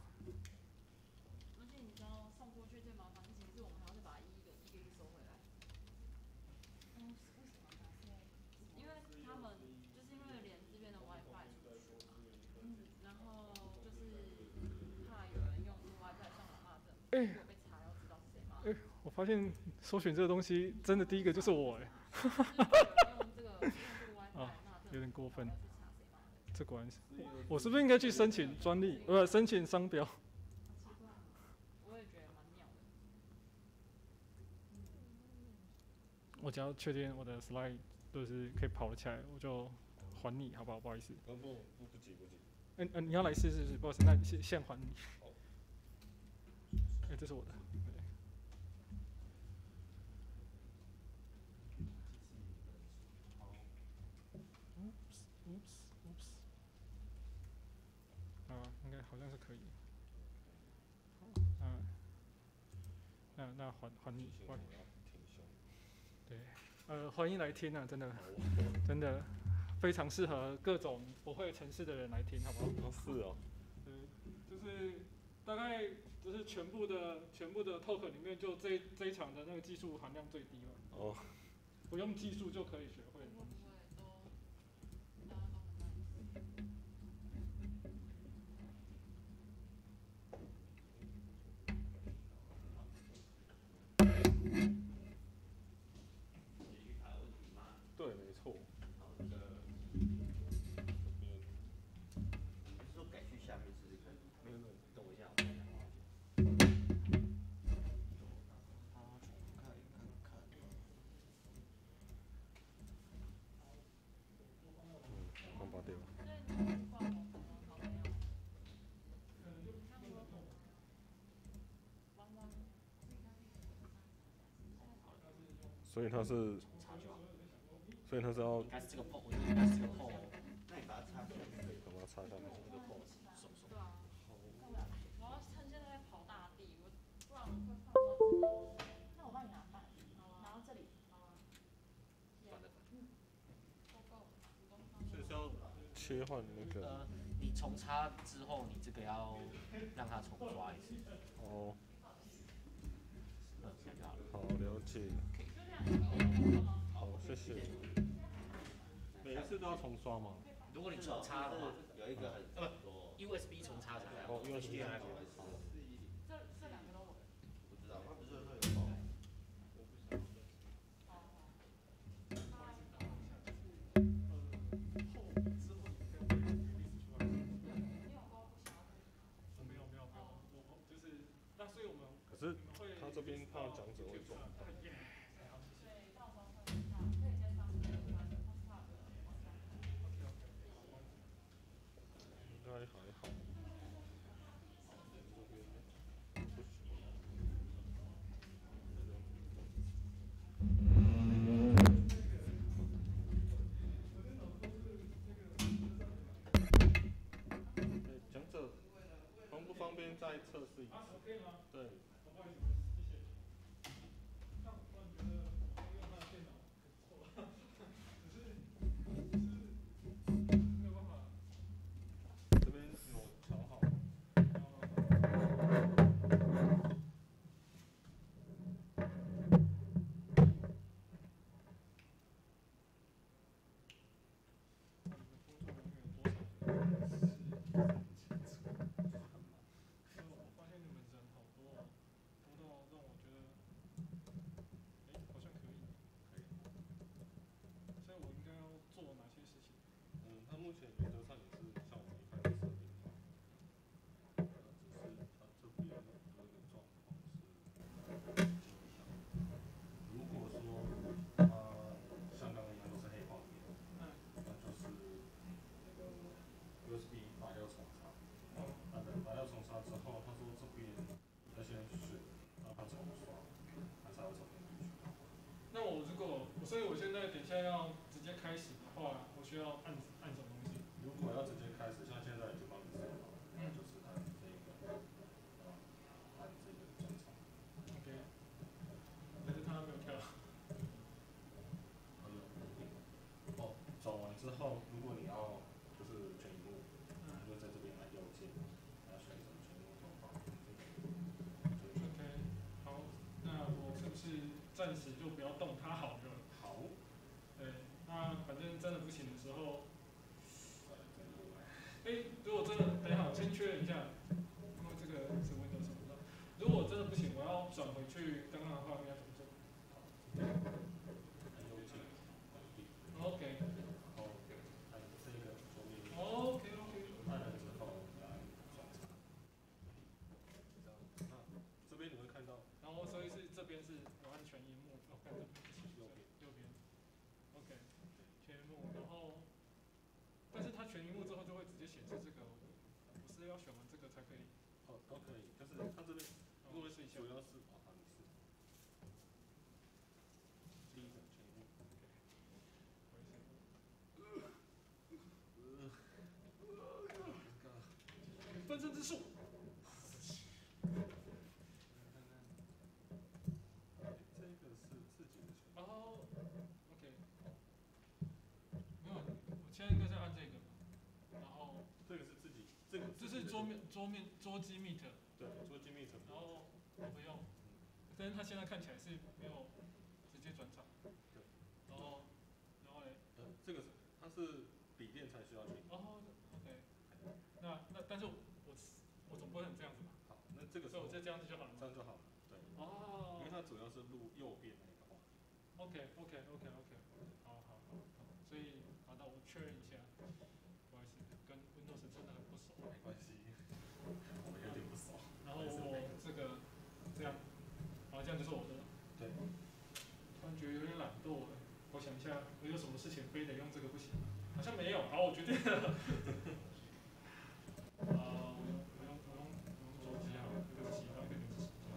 而且你知道送过去最麻烦的事情是我们还要再把它一个收回来。为什么呢？因为他们就是因为连这边的 WiFi 发现搜寻这个东西，真的第一个就是我哎。啊，有点过分。这果然是，我是不是应该去申请专利？申请商标？ 我也觉得蛮妙的。 我只要确定我的 slide 都是可以跑得起来，我就还你，好不好？不好意思。 不急。 你要来试试，不好意思，那现还你。这是我的。应该好像是可以。那还你。对，欢迎来听啊，真的非常适合各种不会程式的人来听，好不好？ 是哦。 对，就是大概就是全部的 talk 里面，就这一场的那个技术含量最低了。 哦。 不用技术就可以学会的东西。 对，没错。 你是说改去下面试试看？没有，等我一下，我看一下。 刚拔掉。所以它是要。 应该是这个 port， 我觉得应该是这个 port。那你把它插下去。 把它插下去。 这个 port 手。 对啊。我要趁现在跑大地，不然会放到。那我帮你拿饭，拿到这里。好啊。 所以是要切换那个。 你重插之后，你这个要让它重刷一次。 哦。 这样就好了。 好，了解。好，谢谢。每一次都要重刷吗？ 如果你重插的话，有一个USB 重插才要。 哦 ，USB 还好。 这两个都我。 不知道，他不是说有包。 可是他这边怕讲者会转。应该还好。讲者方不方便再测试一次？对。目前原则上也是像我们一开始设定的，只是它这边有一个状况是，如果说它像刚刚一样都是黑画面，那就是 USB 拔掉重插，拔掉重插之后，他说这边要先选，让它重刷，它才会重新进去。 那我所以我现在等一下要直接开始的话，我需要按什么东西？ 如果要直接开始，像现在已经帮你设好了，那就是按这个，按这个正常。 OK。可是他没有跳。 哦，转完之后，如果你要就是全荧幕，你就在这边按右键，然后选择全荧幕投放。 OK， 好，那我是不是暂时就不要动它好了？ 好。 对，那反正真的不行的时候。如果真的，等一下，我先确认一下，因为这个是 Windows 什么的。如果真的不行，我要转回去刚刚的画面。 选荧幕之后就会直接显示这个，我是要选完这个才可以。 哦，都可以，但是它这边因为主要是好你是第一个全荧幕。 分身之术。 这个是自己的选。 哦 ，OK。没有，我现在应该是按这个，然后这个是自己，这个这是桌机 Meet。 对，桌机 Meet。 然后我不用，但是它现在看起来是没有直接转场。 对。 然后嘞？ 这个是它是笔电才需要去。 哦 ，OK。那但是我总不会很这样子吧？ 好，那这个所以我再这样子就好了。 这样就好了。对。 哦。 因为它主要是录右边那个画。 OK。好。所以好，那我确认一下，不好意思，跟 Windows 真的很不熟。 没关系，我有点不熟。 然后我这个这样，好，这样就是我的。 对。 突然觉得有点懒惰了，我想一下，我有什么事情非得用这个不行？好像没有。好，我决定了。我用手机好了，对不起，浪费你的时间。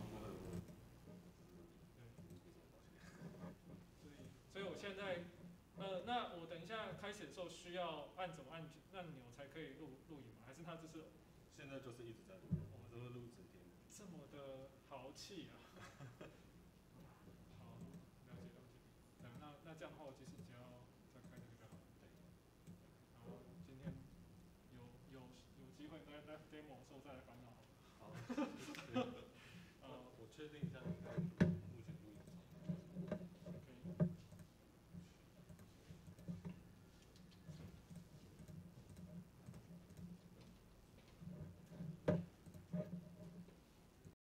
所以我现在，那我等一下开始的时候需要按什么按钮才可以录影吗？还是它就是现在就是一直在录，我们都是录整天。 这么的豪气啊！好，了解。那这样的话，我其实只要再开这个就好了。对。然后今天有机会来 demo 的时候再来